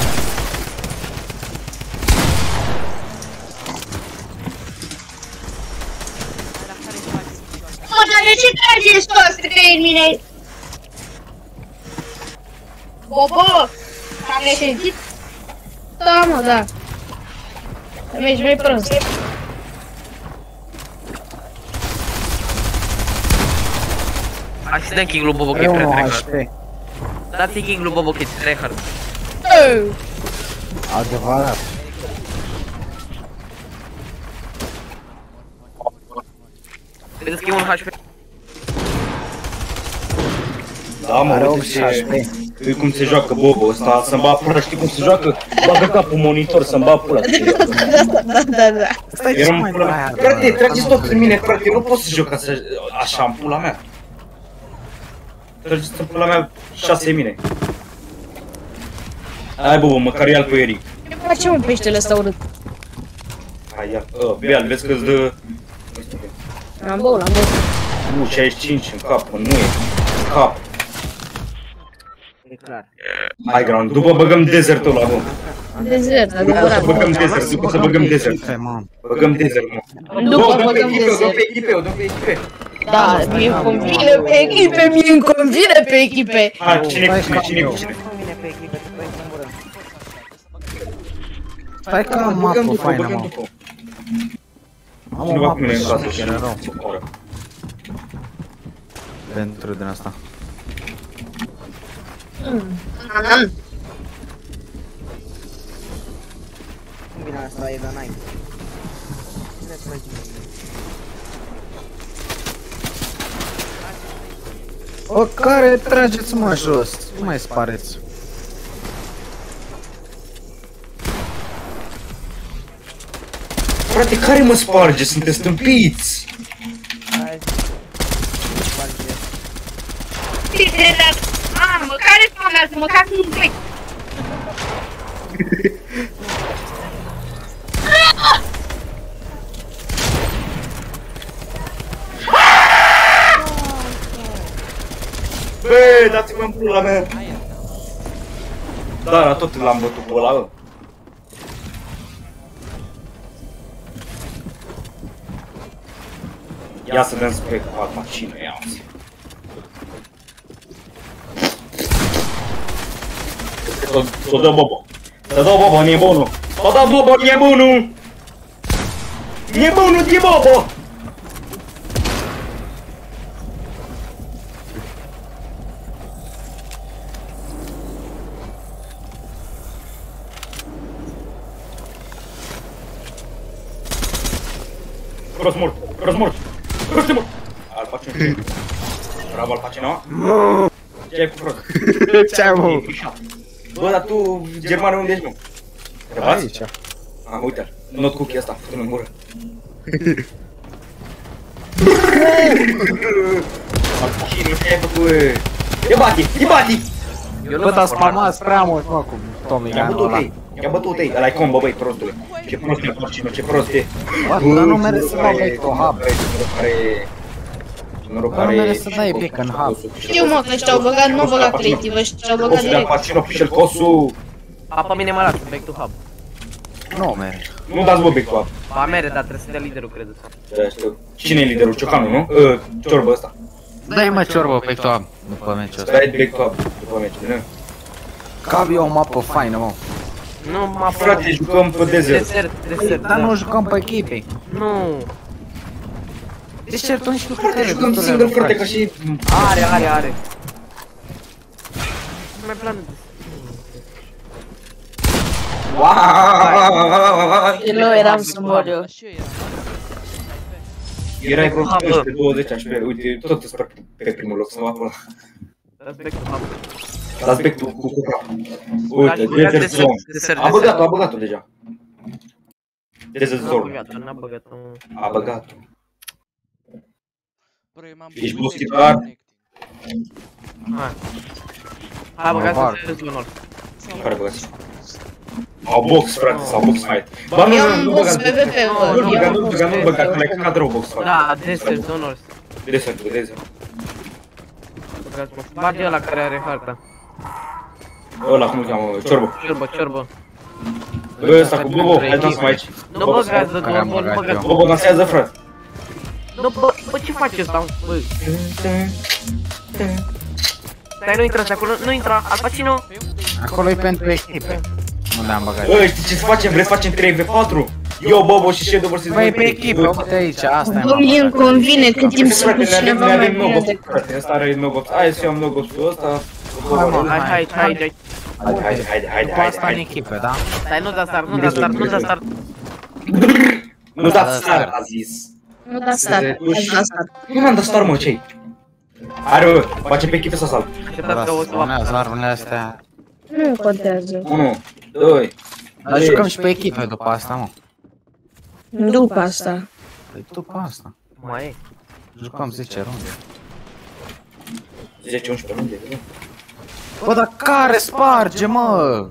Mă, dar de ce trageți toți trei în mine? Bobo, am greșit? Da, mă, da. Mergi mai prost. Hai să dăm king lui Bobo Kid, tryhard. Dați king lui Bobo Kid, tryhard. Adevărat. Vedeți că e un HP. Da, mă, uite ce... Uite cum se joacă Bobo ăsta, să-mi bag pula, știi cum se joacă? Bagă capul monitor să-mi bag pula. Da. Eram pula mea. Frate, trageți tot în mine, frate, eu nu pot să joc așa în pula mea. Trageți în pula mea 6 mine. Hai, Bobo, măcar ia-l pe Eric. Ce face, mă, peștele ăsta urât? Hai, ia, Beal, vezi că-ți dă... L-am băut, l-am băut. Nu, 65 în cap, nu e, în cap. E clar. Hai, ground, după băgăm desertul ăla, bă. Desert, După să adevărat. băgăm desert, după să băgăm desert. Băgăm desert, mă. După băgăm desert. Dăm pe echipe, dăm pe echipe. Da, mie-mi convine pe echipe, mie-mi convine pe echipe. Hai, cine cu cine, cine cu cine? Nu vine pe echipă, tu vrei să mură. Stai că am mapă faină, mă. Am o Cineva cu mapă mine în casă și și era rău. rău. Pentru din asta. Cum vine asta, e de-a n-ai. Cine tragi? O, care trageți mă jos? Nu mai spareți. Frate, care mă sparge? Sunteți stâmpiți! Hai, sparge. Măcar spamează, măcar nu vrei. Bă, dați-mă în pula mea! Da, dar tot l-am bătut pe ăla, bă. Ia să dăm spre mașină, ia-o-ți. S-o dă Bobo. S-o dă Bobo, nebunul. S-o dă Bobo, nebunul. Nebunul de Bobo. Prost mort, prost mort. Prost mort. Al Pacino. Bravo, Al Pacino. Ce ai făcut, prost? Ce ai, mă? Bă, dar tu, germană, unde ești, mă? Aici. Ah, uite-l. Not cookie ăsta, fătă-mi în gură. Al Pacino, ce ai făcut? E bati, e bati! Bă, dar spamați prea mult, mă, cu Tommy Gun-ul ăla. I-a bătut-i, ăla-i combo, băi, prostule. Ce prost e, porcino, ce prost e. Bă, dar nu merge să dau back to hub. Noroc Dar nu merge să dai back în hub. Știu, mă, că ăștia au băgat, nu au băgat creativ, ăștia au băgat Cosul de-a direct. porcino, pișel cosul. Apa mine mă lasă, back to hub. Nu merge. Nu dați, bă, back to hub. Ba mere, dar trebuie să dea liderul, cred. Da, știu. Cine e liderul? Ciocanu, nu? Ciorbă ăsta. Dai mă ciorbă back to hub după meciul ăsta. Dai back to hub după meciul, nu? Cab e o mapă faină, mă. Nu m-a Frate, jucăm pe desert. Desert, Dar nu jucăm pe echipe. Nu. Desertul nici nu cred că Frate, jucăm single, frate, ca și... Are. Nu mai plan. Nu eram să mor eu. Erai vreo 20 HP, uite, tot sper pe primul loc să mă apă. Dați back cu cuca. Uite, Desert Zone. A băgat-o deja. Desert Zone. N-a băgat-o. A băgat-o. Ești bosticar? Hai băgați-o Desert Zone. Care băgați? Au box, frate, sau box fight. Ba nu băgați PvP, nu băgați, mai căcat rău box fight. Da, Desert Zone. Desert. Sparge ăla care are harta. Ăla, cum îl cheamă? Ciorbă. Ăsta cu Bobo, hai dansăm aici. Nu băgați de două, nu băgați. Bobo dansează, frate. Nu, bă, ce face ăsta, bă? Stai, nu intrați acolo, nu intra, Al Pacino. Acolo e pentru echipe. Nu le-am băgat. Bă, știi ce să facem? Vrei să facem 3v4? Eu, Bobo și Shadow vs. Băi, pe echipă, uite aici, asta e Bă, mie îmi convine cât timp să cu cineva mai bine decât... decât. Frate, ăsta are no-gops. Hai să iau no-gops-ul ăsta. Hai. Haide. După asta în echipă, da? Stai, nu da start. Nu dați start, a zis. Nu da start, aș da start. Nu mi-am dat start, mă, ce-i? Hai, bă, face pe echipă să sal. Așteptați că o să Spunează armele astea. Nu contează. 1, 2, Dar jucăm și pe echipe după asta, mă. După asta. Păi după asta. mai e. Jucăm 10 runde. 10-11 runde, nu? Bă, dar care sparge, mă?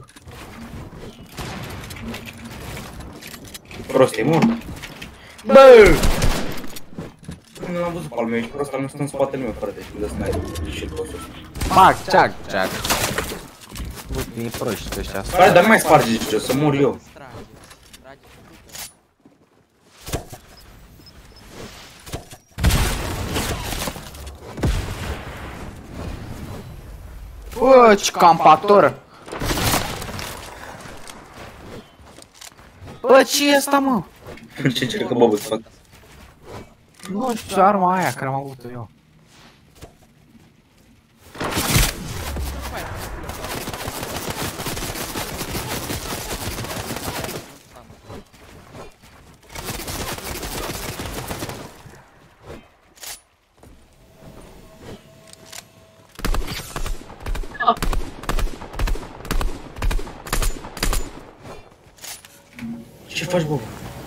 Prost, e mort. Bă! Nu am văzut pe al meu, ești prost, nu stă în spatele meu, frate, și de sniper. Și prostul ăsta. Fac, ceac. Uite, e proști ăștia. Frate, dar nu mai sparge, zice, să mor eu. Bă, ce campator! Bă, ce e asta, mă? Ce încercă Bobo să fac? Nu știu, arma aia care am avut-o eu. Ce faci, Bobo?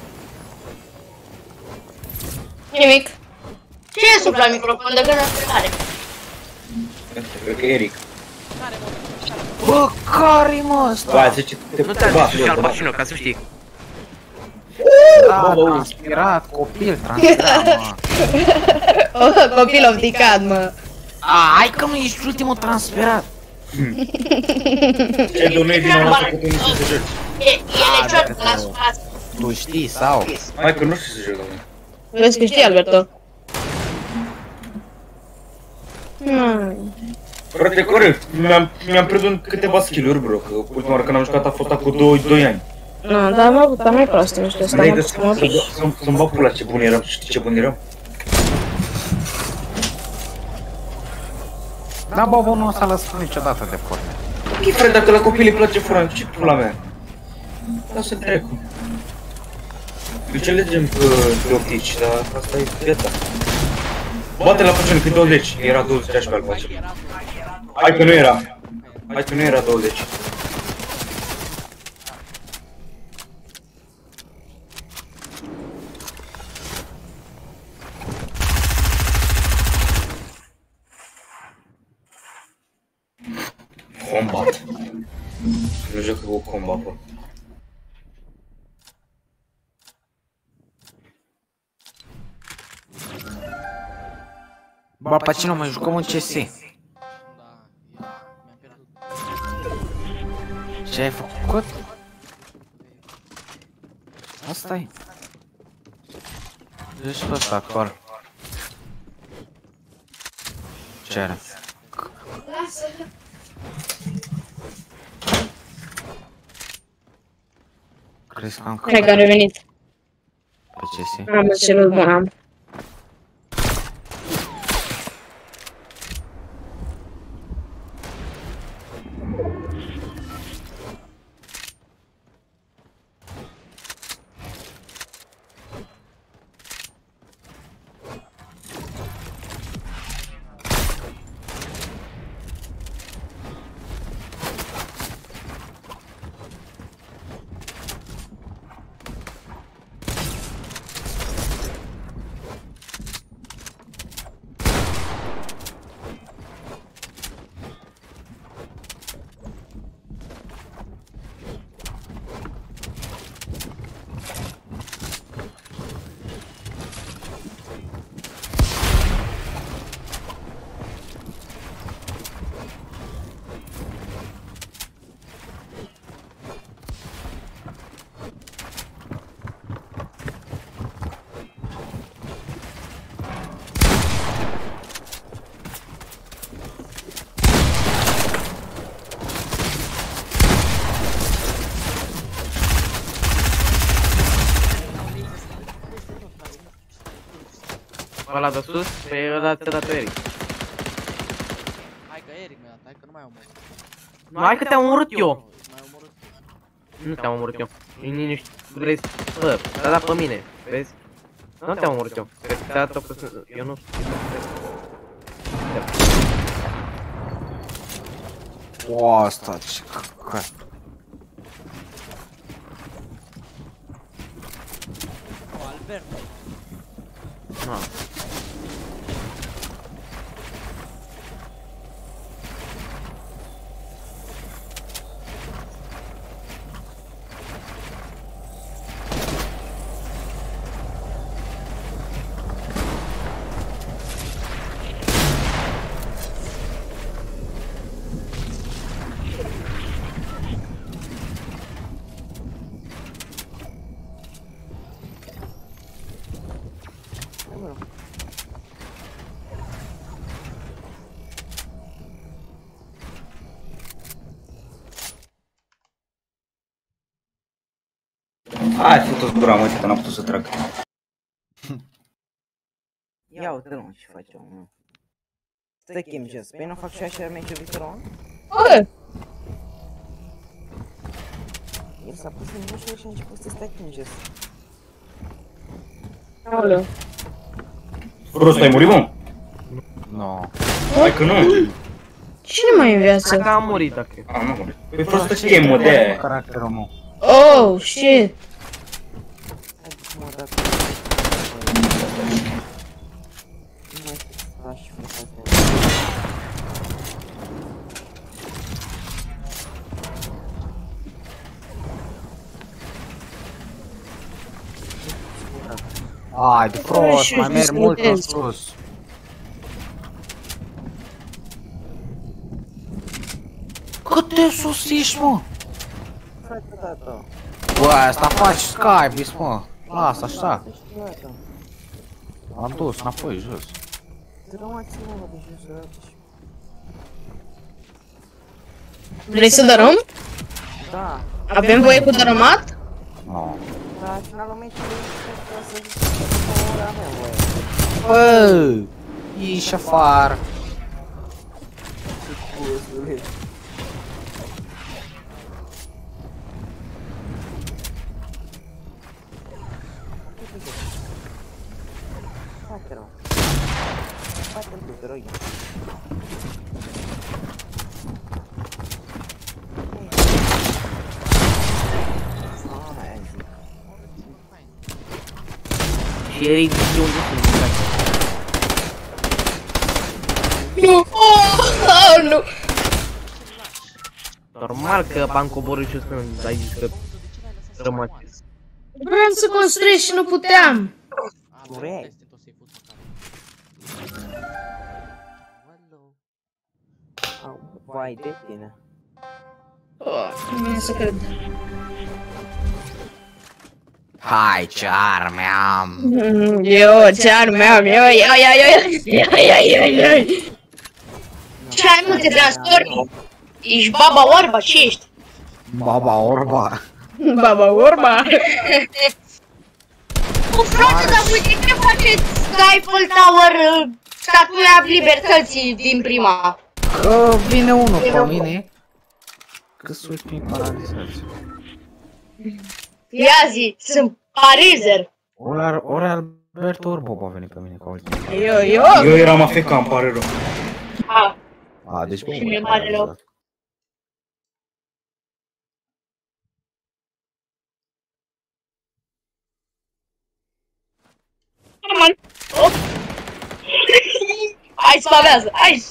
Nimic. Cine e sub la microfon de gână tare? Cred că e Eric. Bă, care-i mă ăsta? Bă, zice, te Nu te-am bat, zis și Al te bat. Pacino, ca să știi. Da, transpirat, copil, transpirat, mă. Oh, copil obdicat, mă. Hai că nu ești ultimul transpirat. Ce domnule din ala că tu nu știi să joci. E lecior la suprață. Tu știi, sau? Hai că nu știi să joci, domnule. Vezi că știi, Alberto. Frate, corect. Mi-am pierdut câteva skill-uri, bro, că ultima oară când am jucat a fost acum 2 ani. Nu, dar am avut mai proastă, nu știu, Dar e de asta să-mi bag pula ce bun eram, știi ce bun eram? Da, Bobo nu o să lăsăm niciodată de forme. Ok, frate, dacă la copii le place Fortnite, ce pula mea? Lasă-l trecu. Înțelegem pe optici, dar asta e viața. Bate la Pacino, că 20, era 20 așa pe al Pacino. Hai că nu era. Hai că nu era 20. Combat. Nu joc cu combat, bă. Bă, Pacino, mai jucăm în CS. Da, mi-am pierdut. Ce ai făcut? Asta-i. Deci pe ăsta acolo. Ce are? Crezi că am Cred că a revenit. pe CS? Am înțeles, bun, am. Ăla de sus, pe ăla ți-a dat Eric. Hai că Eric mi-a dat, hai că nu mai omorât. Hai că te-am omorât eu. Mai omorât. Nu te-am omorât eu. Nu știu, vrei să... Bă, te-a dat pe mine, vezi? Nu te-am omorât eu. Cred că te-a dat pe... Eu nu știu. O, asta ce căcat. O, Albert. Nu. Hai, fut-o gura, mă, că n-am putut să trag. Ia uite, mă, ce facem, mă. Stai chem jos, păi nu fac și așa meciul viitorul? Bă! El s-a pus în ușă și a început să stai chem jos. Aoleu. Rost, ai murit, mă? Nu. Hai că nu. Cine mai în viață? Cred că am murit, dacă... Am murit. Păi prostă chem, mă, de-aia. Caracterul meu. Oh, shit. Hai, mă, dacă... Nu mai faci frate. Ai, de prost, mai merg mult în sus. Cât de sus ești, mă? Frate, tata. Bă, asta faci Skype, mă. Lasă așa. Am dus înapoi jos. Drămați-mă, mă, de jos, rădăși. Vrei să dărâm? Da. Avem voie cu dărâmat? Nu. Dar la finalul meciului, cred că o să zic că ora avem voie. Bă, ieși afară. Fate-l, fate-l tu, te rog. Și Eric, de unde sunt? Nu! Oh, nu! Normal că am coborât și când ai zis că rămâne. Vreau să construiesc și nu puteam. Vrei? Vai de tine. Nu vine să cred. Hai, ce arme am! Eu, ce arme am, eu. Ce ai multe transporturi? Ești baba orba, ce ești? Baba orba! Baba orba! O frate, dar uite ce faceți Eiffel Tower, statuia libertății din prima? Că vine unul pe mine. Că sunt prin paralizați. Ia zi, sunt parizer. Ori Alberto ori Bob a venit pe mine ca ultimul. Eu eram afecat, îmi pare rău. A, deci Bob. Și mi-e pare rău. Hai, spavează! Hai!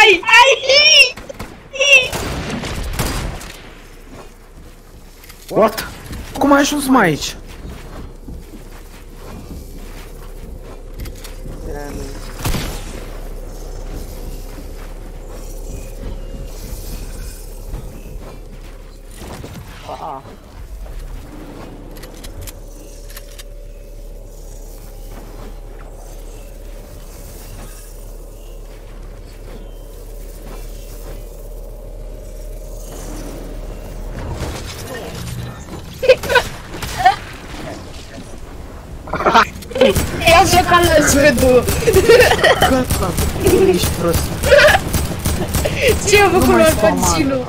What? Cum ai ajuns mai aici? Ia să calăți, vedu! Gata, ești prost. Ce a făcut lui Pacino?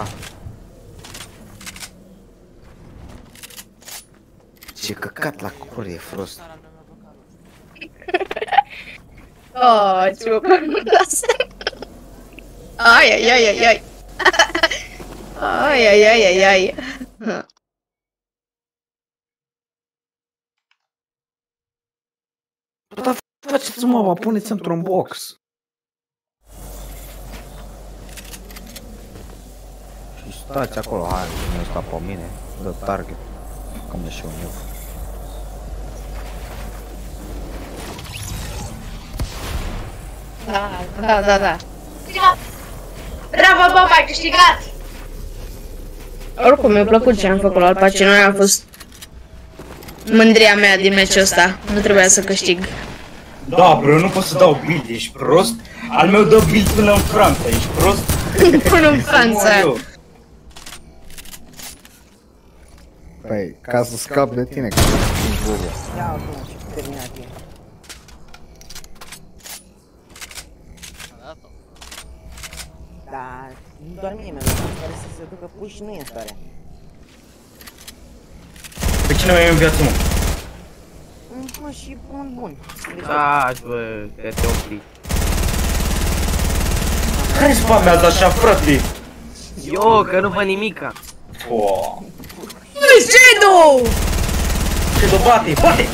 Ce căcat la cur e frost. Ce mă părmă lasă. Ai. Ai. Dar faceți mă, puneți într-un box. Și stați acolo, hai, nu sta pe mine, dă target. Cam de și eu. Da. Bravo, Bob, ai câștigat! Oricum, mi-a plăcut ce am făcut la Al Pacino, a fost mândria mea din meciul ăsta. Nu trebuia să câștig. Da, bro, nu pot să dau build, ești prost? Al meu dă build până în Franța, ești prost? Până în Franța. Păi, ca să scap de tine, că nu știi vorba. Ia, nu, și terminat e. Da, nu doar mie mi-a dat care să se ducă puși și nu e în stare. Pe cine mai e în viață, mă? Mă, și bun. Da, bă, că te opri. Care spamează așa, frate? Eu, că nu văd nimica. Shadow! Shadow, bate!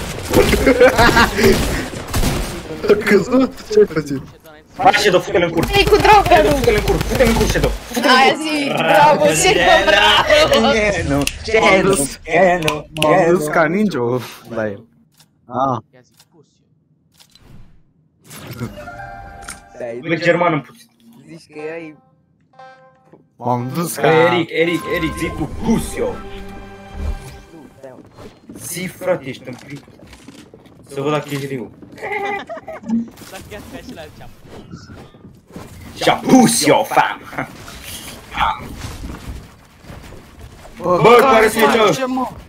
A căzut? Ce-ai făcut? Hai, Shadow, fute-l în cur! Ei, cu drogă! Fute-l în cur, Shadow! Aia zi, bravo, Shadow, bravo! Shadow! M-am dus ca ninja la el. Bă, germană puțin. Zici că ai... M-am dus ca... Eric, zi cu Cusio. Zi, frate, ești împlit. Să văd dacă ești viu. Cusio, fam! Bă, care se dă?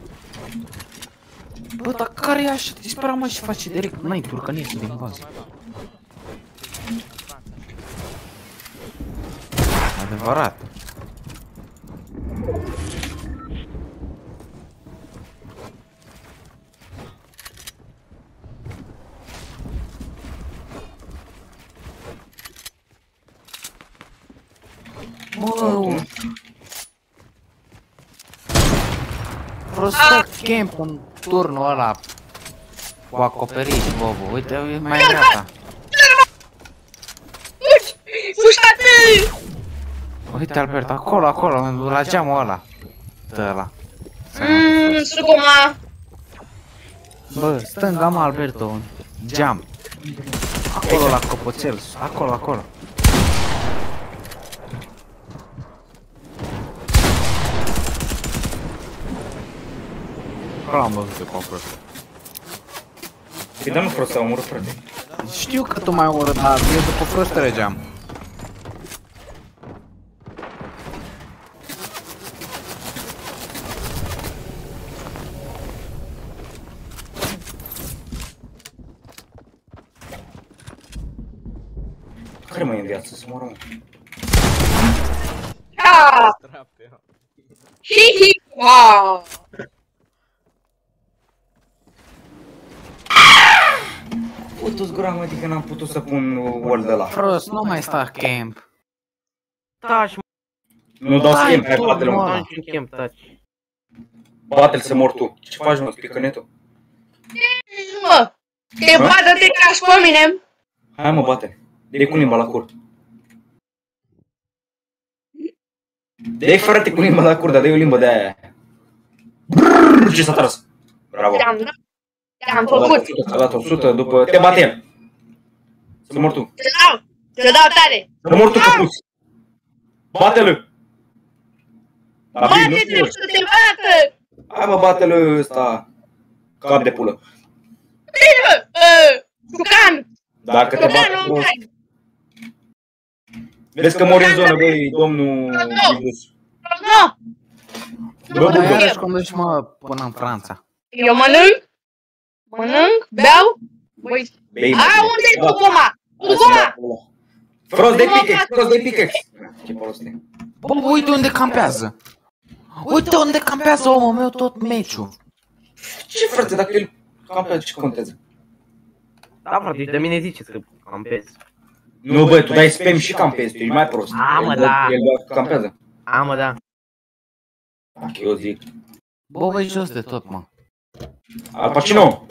Bă, dar care e așa? Dispera mă și face direct n-ai turcănești din bază. Adevărat. Bă, vreau să fac camp în turnul ăla cu acoperiș, Bobo. Uite, e mai gata. Mușcat-te! Uite, Albert, acolo, la geamul ăla. Dă ăla. Sucuma. Bă, stânga, mă, Alberto, un geam. Acolo, la copoțel, acolo. Acolo am văzut eu cum a fost. Păi, dar nu vreau să omoră, frate. Știu că tu mai omoră, dar eu după Frost trăgeam. Care mai e în viață? Să moară, mă. Hihi! Wow! Putu-ți gura, mă, adică n-am putut să pun wall de la. Frost, nu mai sta camp. Taci, Nu dau schimb, hai, bate-l, mă. mă. Camp, taci. Bate-l să mor tu. Ce faci, mă, spicănetul? Mă! Te bată-te ca și pe mine! Hai, mă, bate. Dă-i cu limba la cur. Dă-i, frate, cu limba la cur, dar dă-i o limbă de aia. Brrrr, ce s-a tras. Bravo. Te-am făcut! A dat 100 după... Te bate el. Să mor tu. Te dau tare! Să mor tu, căpuț. Bate-l. Bate-te să te bată! Hai, mă, bate-l ăsta. Cap de pulă. Bine, mă! Sucan! Dacă te bate, bă... Vezi că mori în zonă, băi, domnul Ibus. Nu! Bă, bă, Iarăși conduci, mă, până în Franța. Eu mănânc, beau, băi... A, unde-i Tugoma? Tugoma! Frost de pickaxe! Ce proste. Bă, uite unde campează! Uite unde campează omul meu tot meciul! Ce, frate, dacă el campează, ce contează? Da, frate, de mine ziceți că campez. Nu, bă, tu dai spam și campezi, tu ești mai prost. A, mă, da. El campează. A, mă, da. Dacă eu zic. Bă, băi, jos de tot, mă. Al Pacino!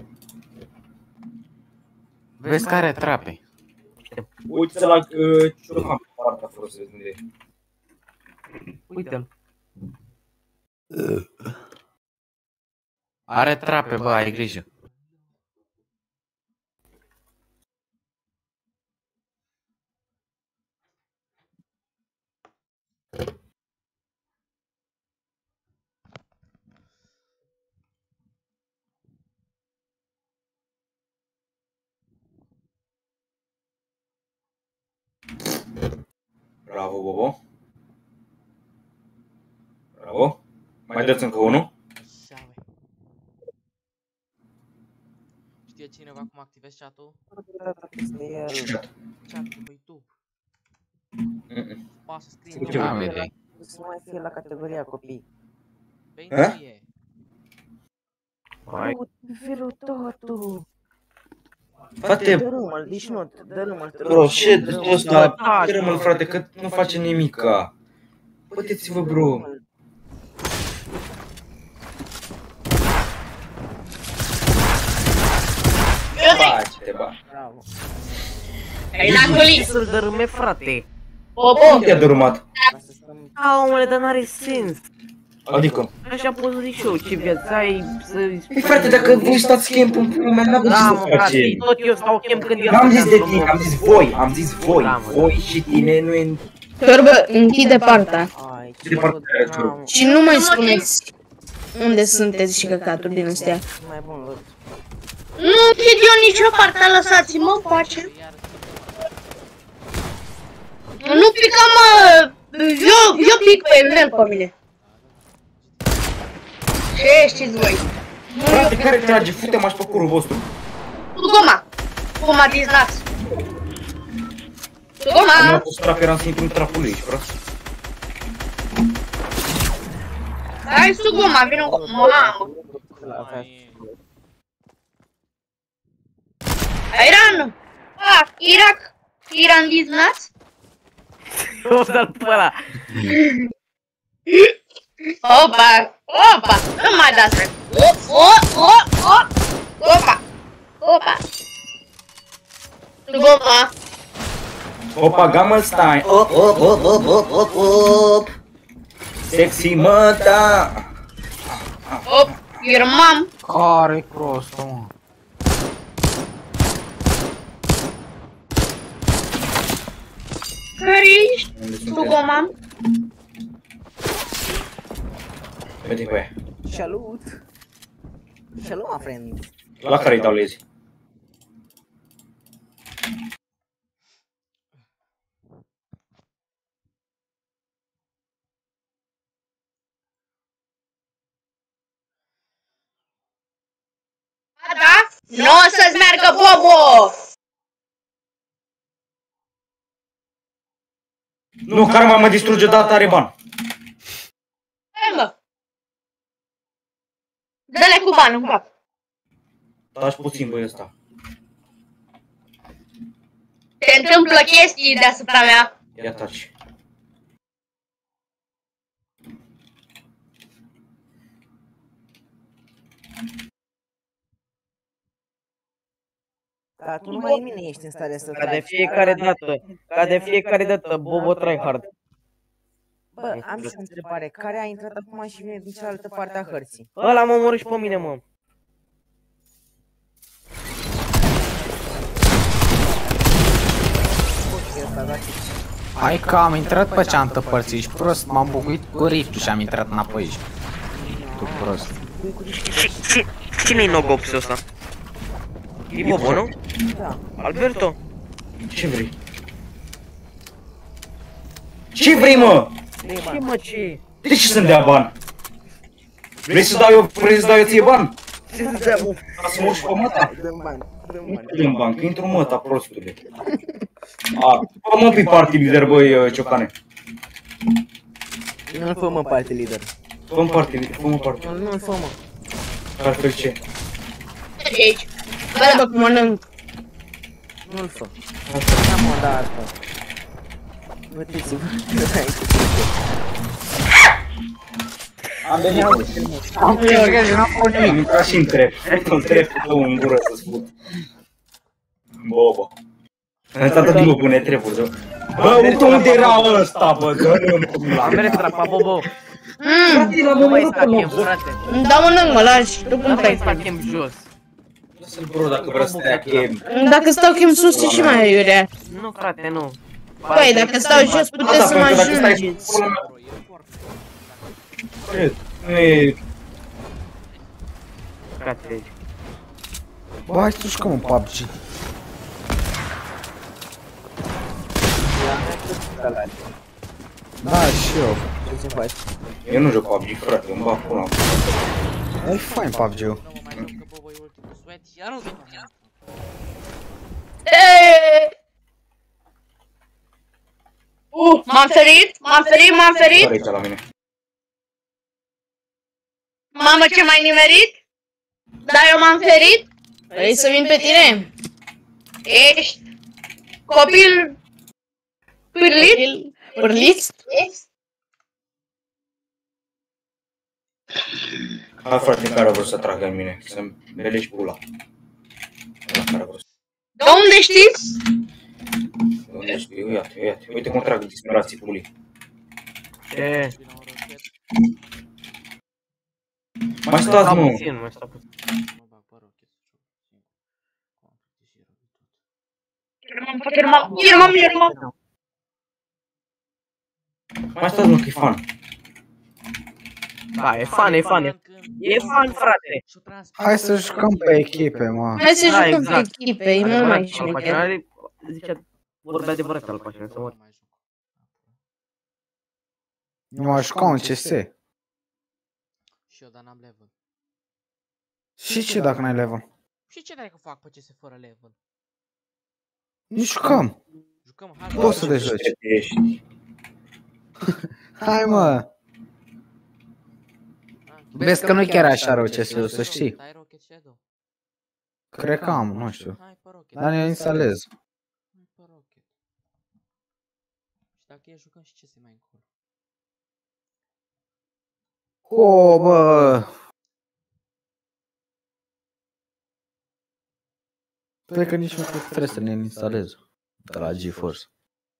Vezi că are trape. Uite-ți la ciurocam pe partea Frost, vezi unde e. Uite-l. Are trape, bă, ai grijă. Bravo, Bobo. Bravo. Mai dați încă unul? Știe cineva cum activezi chat-ul? Ce chat? Chat-ul pe YouTube. Pasă Ce am screen. idei. Să nu mai fie la categoria copii. Păi nu e. Hai. Verotatul! Frate, Dărâmă-l, deci nu, dărâmă-l. bro, ce ăsta, dărâmă-l, frate, că nu face nimica. Puteți-vă, bro. Face-te, ba. Bravo. Ai la colis! Să-l dărâme, frate. Bobo! Nu te-a dărâmat. A, omule, dar n-are sens. Adică? Așa pot să zic și eu, ce viață ai să-i... Păi, frate, dacă voi stați camp în pula mea, n-aveți ce Da, să mă, frate, facem. tot eu stau camp când el... N-am zis de tine, am zis voi, voi și tine nu e... Torbă, închide partea. Ai, Ce departe ai, Torbă? Și nu mai spuneți unde sunteți și căcaturi din astea. mai bun lot. Nu închid eu nicio parte, lăsați-mă în pace. Nu pica, mă! Eu pic pe el pe mine. Ce știți voi? Frate, care trage? Fute-mă și pe curul vostru. Tugoma! Tugoma diznați! Nu am Tugoma! pus trap, eram să intru în trapul lui, frate. Hai, Tugoma, vină cu... Mamă! Iran! Ah, Irak! Iran diznați? O să-l pe ăla. Opa! Opa! Nu mai dați! Opa! Opa! Tugoma! Opa, Gammelstein. Op, op, op, op, op, op, op. Sexy măta. Op, your mom. Care-i prostă, mă? Care ești? Sugo, mam. Uite cu ea. Salut! Salut, my friend! La care-i dau lezi? Da? Nu o să-ți meargă, Bobo! Nu, care mă distruge data are bani. Hai, mă! Dă-le cu bani în cap. Taci puțin, băi, ăsta. Se întâmplă chestii deasupra mea. Ia taci. Dar tu numai în mine ești în stare să Ca de fiecare dată, Bobo tryhard. Bă, am și o întrebare. Care a intrat acum și vine din cealaltă parte a hărții? Ăla mă omorâ și pe mine, mă. Hai că am intrat pe ceantă părții, ești prost, m-am buguit cu riftul și am intrat înapoi aici. Tu prost. Cine-i nogopsul ăsta? E Bobo, nu? Da. Alberto? Ce vrei? Ce vrei, mă? Ce, mă, ce? De ce să-mi dea bani? Vrei să dau eu ție bani? Ce să dea, mă? Ca să mă urci pe măta? Dăm bani. Nu dăm bani, că intru măta, prostule. Fă-mă pe party leader, băi, Ciocane. Nu-l fă, mă, party leader. Fă-mi party leader, fă-mă party. Nu-l fă, mă. Altfel ce? Ce aici? Bă, cum mănânc. Nu-l fă. Da, mă, da, asta. Bătiți-vă. Am venit. Am venit. Intra și-mi trep. Îmi trepul tău în gură să sput. Bobo. Toată timpul pune trepul tău. Bă, unde era ăsta, bă? Am mers trapa, Bobo. Nu mai stachem, frate. Îmi dau mănânc, mă lași, tu cum Nu mai stai? stachem jos. Lasă-l, bro, dacă vrea să stai chem. Dacă stau chem sus, e și mai iurea. Nu, frate, nu. Păi, dacă stau jos, puteți să mă ajungeți. Nu e... Frate, Bă, hai să jucăm un PUBG. Da, și eu. Ce faci? Eu nu joc PUBG, frate, îmi bag pula. E fain PUBG-ul. M-am ferit, m-am ferit, m-am ferit. Care aici la mine? Mamă, ce m-ai nimerit? Dar eu m-am ferit. Vrei să vin pe tine? Ești copil pârlit? Pârlit? Hai, frate, care vreau să tragă în mine, să-mi belești pula. Ăla care vreau să... De unde știți? De unde știu? Iată, uite cum trag disperații pulii. ce? Mai stați, mă! Puțin, mai stau puțin. Irmam. Mai stați, mă, că e fan. Da, e fan, E fan, frate. Hai să jucăm pe echipe, mă. Hai să Da, jucăm pe exact. echipe, e mult mai șmecher. Pasionare, zicea, vorbea adevărat al pasionare, să mor. Eu m-aș juca un CS. Și eu, dar n-am level. Și ce dacă n-ai level? Și ce dacă fac pe CS fără level? Nu jucăm. Jucăm Poți să te joci. Hai, mă. Vezi că nu e chiar așa rău CS-ul, să știi. Ai Rocket Shadow? Cred că am, nu știu. Hai pe Rocket. Dar ne instalez. Hai pe Rocket. Și dacă e, jucăm și CS mai încolo. O, bă. Cred că nici nu trebuie să ne instalez de la GeForce.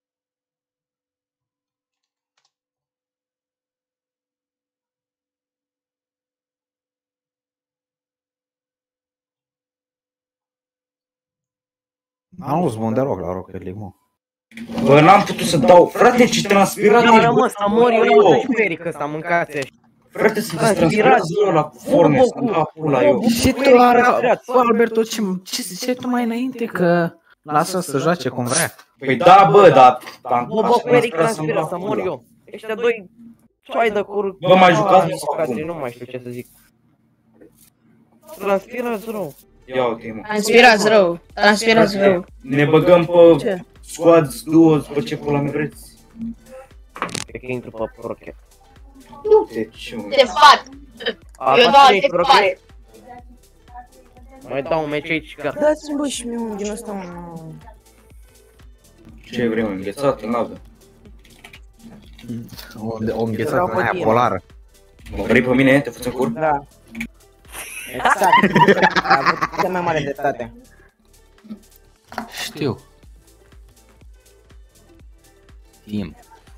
N-am uz bun deloc la Rocket League, mă. Bă, n-am putut să dau, frate, ce transpirat Eu ești, rămân să mor, eu nu să-și peric ăsta, mâncați ăștia. frate, sunt transpirat eu la forme, să-mi dau pula eu. Și tu, Alberto, ce tu mai înainte că lasă să joace cum vrea? Păi da, bă, dar... Bă, cu Eric transpiră să mor eu. Ăștia doi ceai de cur... Bă, mai jucați sau cum? Nu mai știu ce să zic. Transpirați rău. Ia uite, mă. Transpirați rău. Transpirați rău. Ne băgăm pe squads, duos, pe ce pula mi vreți. Cred că intru pe Rocket. Te fac. Eu dau te fac. Mai dau un meci aici, gata. Dați-mi bă și mie unul din ăsta, mă. Ce vrei, înghețată? N-avem. O înghețată în aia polară. Mă vrei pe mine? Te fuți în cur? Da. Exact. A avut cea mai mare dreptate. Știu. Timp.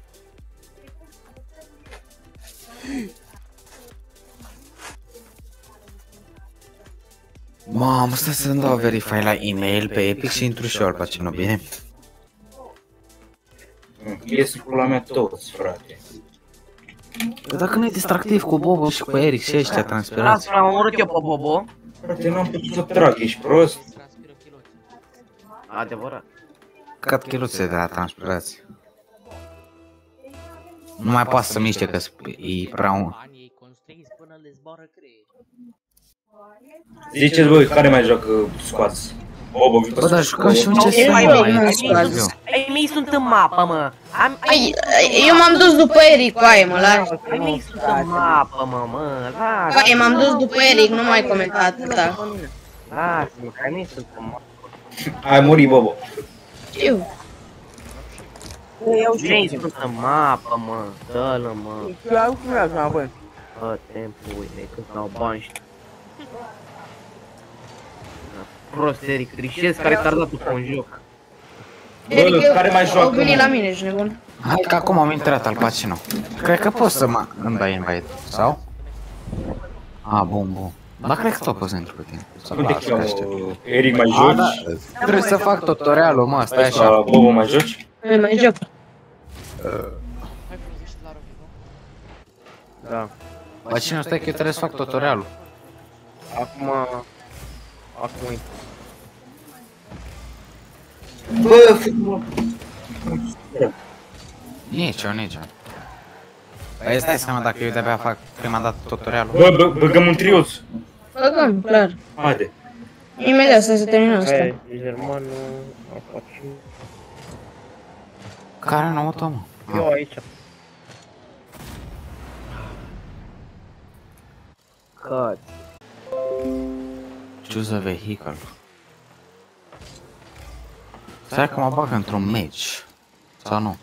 Mamă, stai să-mi dau verify la e-mail pe Epic și intru și eu al pacino, bine? Ies pula mea toți, frate. Dacă nu e distractiv cu Bobo și cu Eric și ăștia transpirați. Lasă, am omorât eu pe Bobo. Frate, n-am putut să trag, ești prost? Adevărat. Cad chiluțe de la transpirați. Nu mai poate să miște că e prea un... Ziceți voi, care mai joacă squads? Bobo, bă, dar jucăm și un CS mai Ai mei sunt în mapă, mă. Eu m-am dus după Eric, coaie, mă, lași. Ai mei sunt în mapă, mă, lasă. Coaie, m-am dus după Eric, nu mai comenta atâta. Lasă-mă, că ai mei sunt în mapă. Ai murit, Bobo. Știu. Ai mei sunt în mapă, mă, dă-l, mă. Bă, templu, uite, cât dau bani și... Prost, Eric, trișez care ți-ar dat pe un joc. Eric, care mai joacă? au venit la mine, ești nebun. Hai că acum am intrat al Pacino. Cred că poți să îmi dai invite, sau? A, bun. Dar cred că tot poți să intru pe tine. Cum te cheamă? Eric, mai joci? Trebuie să fac tutorialul, mă, stai așa. Bobo, mai joci? Mai joc. Da. Pacino, stai că eu trebuie să fac tutorialul. Acum intru. Bă, Nicio. Păi stai seama dacă eu de-abia fac prima dată tutorialul. Bă, băgăm un trioț. Băgăm, clar. Haide. Imediat, stai să terminăm asta. Germanul, Apache. Care n-am mă? Eu aici. Cut. Choose a vehicle. Stai că mă bag într-un match. Sau nu?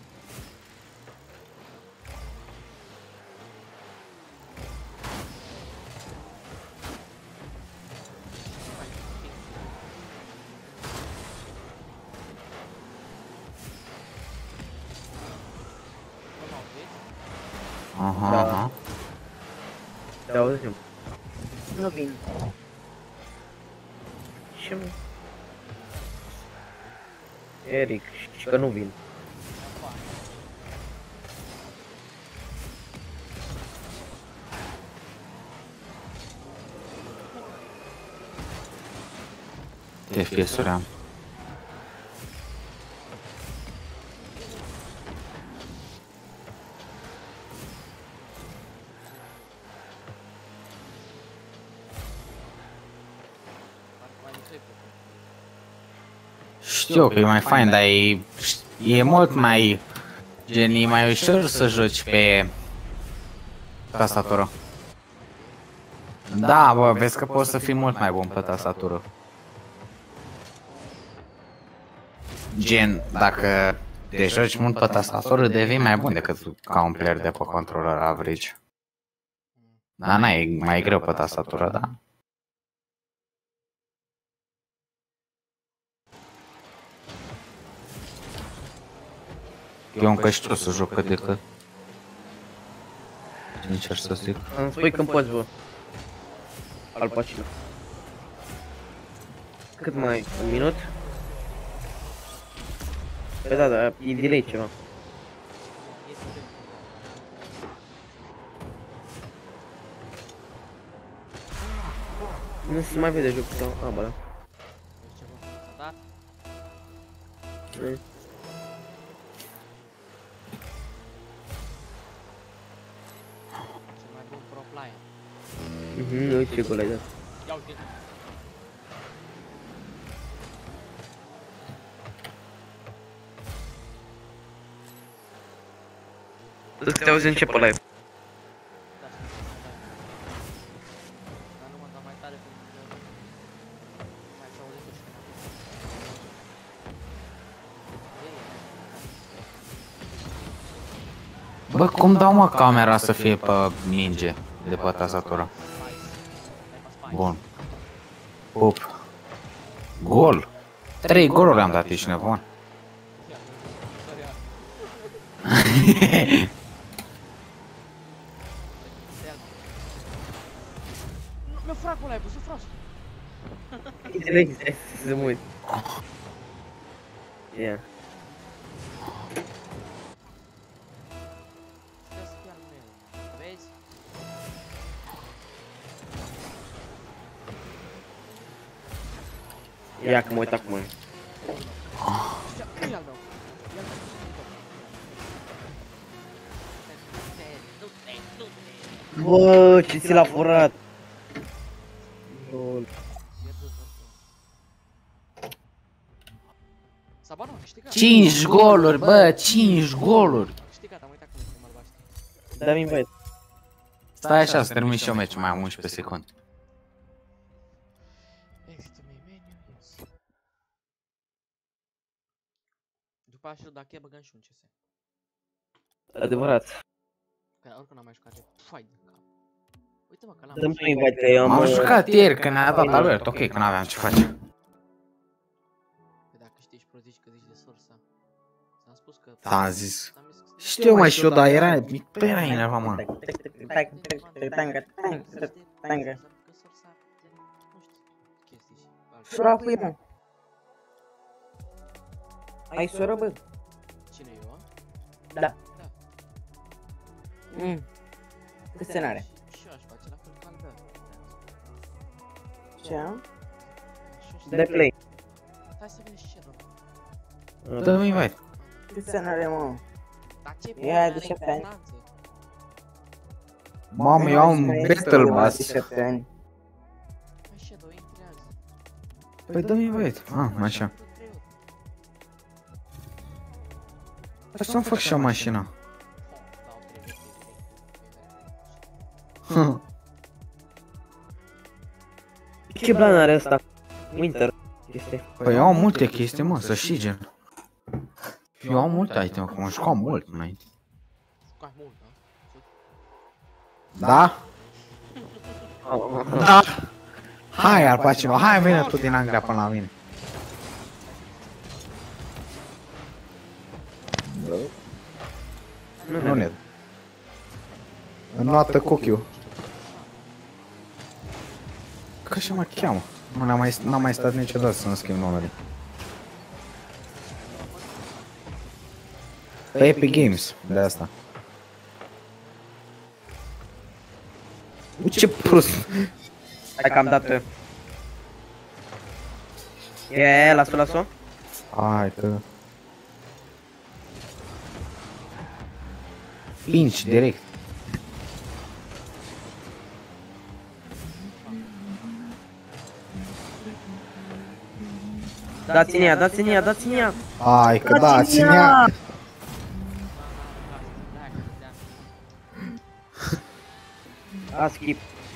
Aha. Te auzim. Nu vin. Ce mă? Eric, și că nu vin. FPS-uri am. Știu că e mai fain, dar e mult mai... Gen, e mai ușor să joci pe tastatură. Da, bă, vezi că poți să fii mult mai bun pe tastatură. Gen, dacă te joci mult pe tastatură, devii mai bun decât ca un player de pe controller average. Da, n-ai mai greu pe tastatură, da? Eu încă știu să joc cât de cât. Ce încerci să zic? Îmi spui când poți, bă. Al Pacino. Cât mai ai? Un minut? Păi da, da, e delay ceva. Nu se mai vede jocul sau... A, bă, da. Uite ce gol ai dat. Ia uite. Să te auzi începe live. Bă, cum dau mă camera să fie pe minge de pe tastatură? Bun. Up. Gol. 3 goluri am dat, ești nebun. Mi-a furat cu live-ul, s-a furat. Înțeleg, să mă uit. Ia. Vezi? Ia că mă uit acum. Bă, ce ți l-a furat? Lol. Sabanu, câștigat. 5 goluri, bă, 5 goluri. Câștigat, am uitat cum se mărbaște. Dă-mi invite. Stai așa, să termin și eu meciul, mai am 11 secunde. Exit main menu, yes. După așa, dacă e băgăm și un CS. Adevărat. Că oricum n-am mai jucat de fai de cap. Uite-mă că l-am. Dă-mi tu invite că eu am jucat ieri, că ne-a dat alert, ok, că n-aveam ce face. Păi dacă știi și zici că zici de sursa. Ți-am spus că... Da, am zis. Știu mai și eu, dar era... Pe era ineva, mă. Sura cu mă. Ai soră, bă? Cine eu? Da. Câți ani are? Și eu aș face la fel ca Albert. Ce am? De play. Hai să vezi ce rău. Dă-mi invite. Câți ani are, mă? Dar ce Ea de 7 ani. Mamă, eu am Battle Pass. De 7 ani. Hai Shadow, intrează. Păi dă-mi invite. Ah, așa. Hai să-mi fac și-o mașina. Ce plan are ăsta? Winter. Păi eu am multe chestii, mă, să știi, gen. Eu am multe item acum, am jucat mult înainte. Jucat mult, da? Da? Da! Hai, Alpacino, hai, vine tu din Anglia până la mine. Nu ne. Înnoată cochiu. Că așa mă cheamă. N-am mai stat niciodată să-mi schimb numele. Pe Epic Games, de asta. Ce prost! Hai că am dat eu. E, las-o, las-o. Hai că... Pinci, direct. Dați-n ea, dați-n ea, dați-n ea. Hai că dați-n ea. A, skip.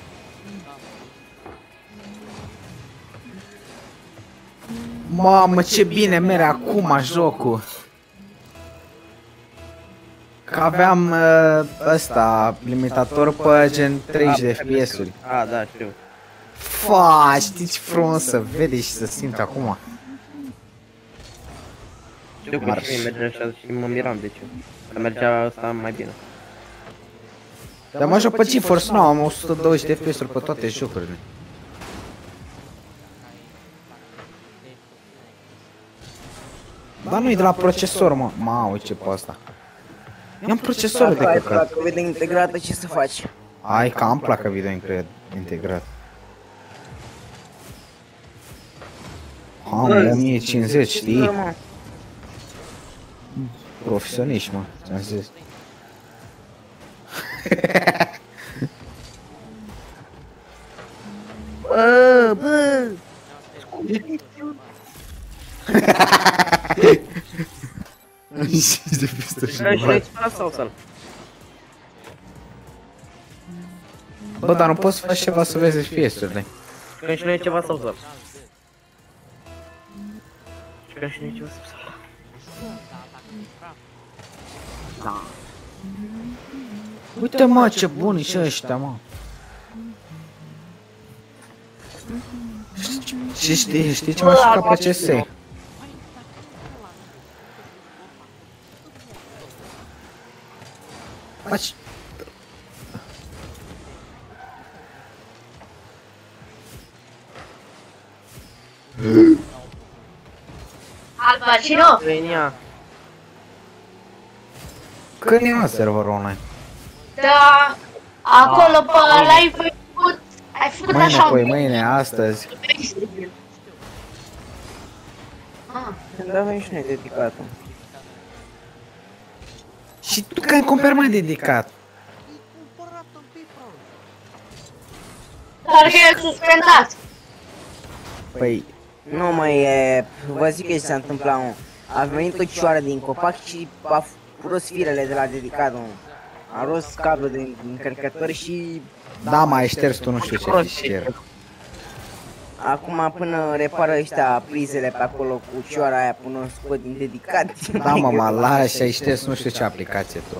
Mamă, ce bine merge acum jocul. Că aveam ăsta, limitator pe gen 30 de FPS-uri. A, da, știu. Fa, știi ce frumos să vede și să simte acum. Știu că și merge așa și mă miram de ce. Că mergea ăsta mai bine. Dar mă joc pe GeForce Now, am 120 de FPS-uri pe toate jocurile. Dar nu e de la procesor, mă. Mă, uite pe asta. Ia-mi procesorul de căcat. Placă video integrată, ce să faci? Ai, că am placă video integrat. Am 1050, știi? Profesioniști, mă, ți-am zis. Bă! Bă, dar nu poți să faci ceva să vezi FPS-urile. Când și noi ceva sau zăr. Când și noi ceva sau zăr. Da. Uite, mă, ce buni și ăștia, mă. Știi ce m-aș juca pe CS? Faci... Al Pacino? Venia. Când e la serverul online? Da, acolo pe live ai făcut Mâine, așa. păi, mâine, astăzi. Când avem și noi dedicată. Și tu că ai cumperi mai dedicat? Dar că e suspendat. Păi, nu mai e... Vă zic că s-a întâmplat, mă. A venit o cioară din copac și a pus firele de la dedicat, mă. A rost cablul de încărcător și... Da, mai șters tu nu știu ce fișier. Acum până repară ăștia prizele pe acolo cu cioara aia până o scot din dedicat. Da, mă, mă lași, ai șters nu știu ce aplicație tu.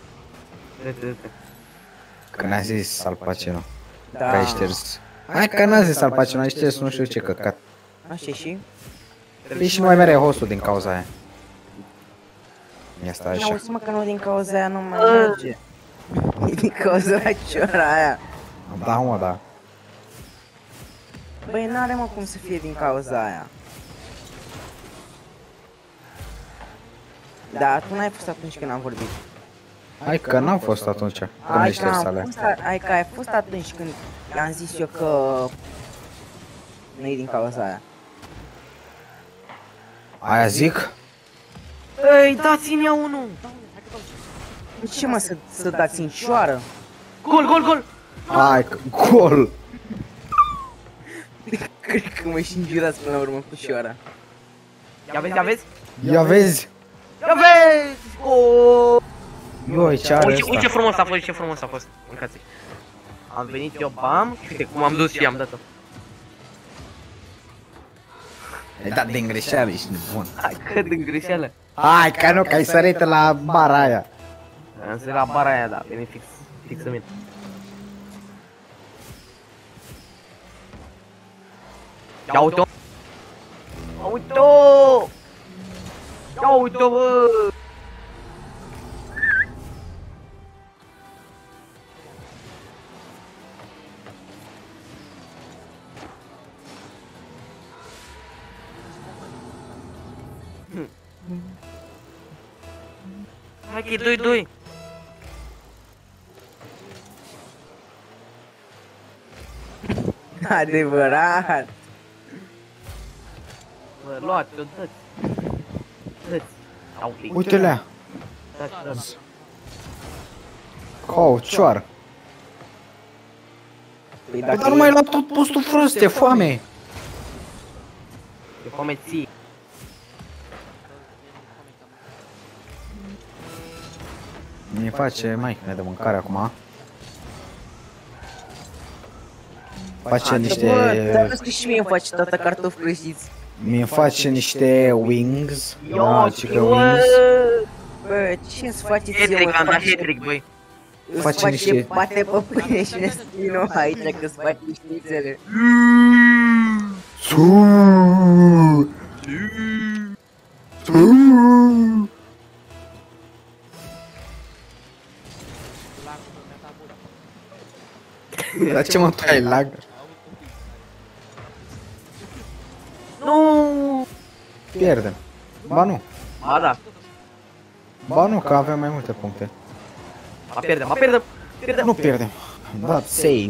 Că n-a zis Al Pacino. Da. Că ai șters. Hai că n-a zis Al Pacino, ai șters nu știu ce căcat. Așa și? Păi și nu mai mere hostul din cauza aia. Ia stai așa. Auzi mă că nu din cauza aia nu mai merge. E din cauza cioara aia. Da, mă, da. Băi, n-are mă cum să fie din cauza aia. Da, tu n-ai fost atunci când am vorbit. Hai că n-am fost atunci, când ai șters alea. Hai că ai fost atunci când i-am zis eu că nu e din cauza aia. Aia zic? Ei, dați-mi unul! Ce mă, să dați în cioară? Gol, gol, gol! Hai că gol! Cred că mă și înjurați până la urmă cu cioara. Ia vezi, ia vezi? Ia vezi! Ia vezi! Oh! Ioi, ce are Uite, ăsta? uite ce frumos a fost, ce frumos a fost. Mâncați. Am venit eu, bam, și uite cum am dus și am dat-o. Ai dat din greșeală, ești nebun. Hai că din greșeală. Hai că nu, că ai sărit la bara aia. Am sărit la bara aia, da, vine fix în mine. Ia uite-o! Ia uite-o! Ia uite-o, bă! Hai că e 2-2. Adevărat! Bă, luați-o, dă-ți. Dă-ți. Uite-le-a. Dați. Ca o cioară. Păi Dar nu mai lua tot postul frust, e foame. E foame ție. Mi face maică de mâncare acum. Face niște... Bă, dar vezi că și mie îmi face tata cartofi prăjiți. Mi face niște wings. Da, cică Bă, wings. bă, ce îți faceți eu? Hat-trick, am dat hat-trick, băi. Îți Face face niște- pate pe pâine și ne spino aici că-ți faci știțele. Dar ce mă, tu ai lag? Nu! Pierdem. Ba nu. Ba da. Ba nu, că avem mai multe puncte. Ma pierdem. Nu pierdem. Da, save.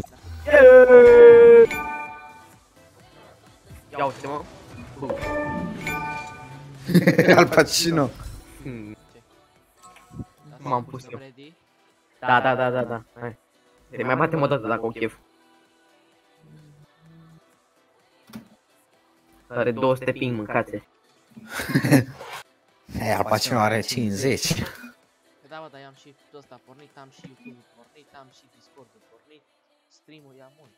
Ia uite, mă. Al Pacino. M-am pus eu. Da. Hai. Te mai batem o dată dacă o chef. Are 200 ping, mâncați. Al Pacino are 50. Da, mă, dar eu am și ăsta pornit, am și YouTube pornit, am și Discord-ul pornit, stream-ul ia mult.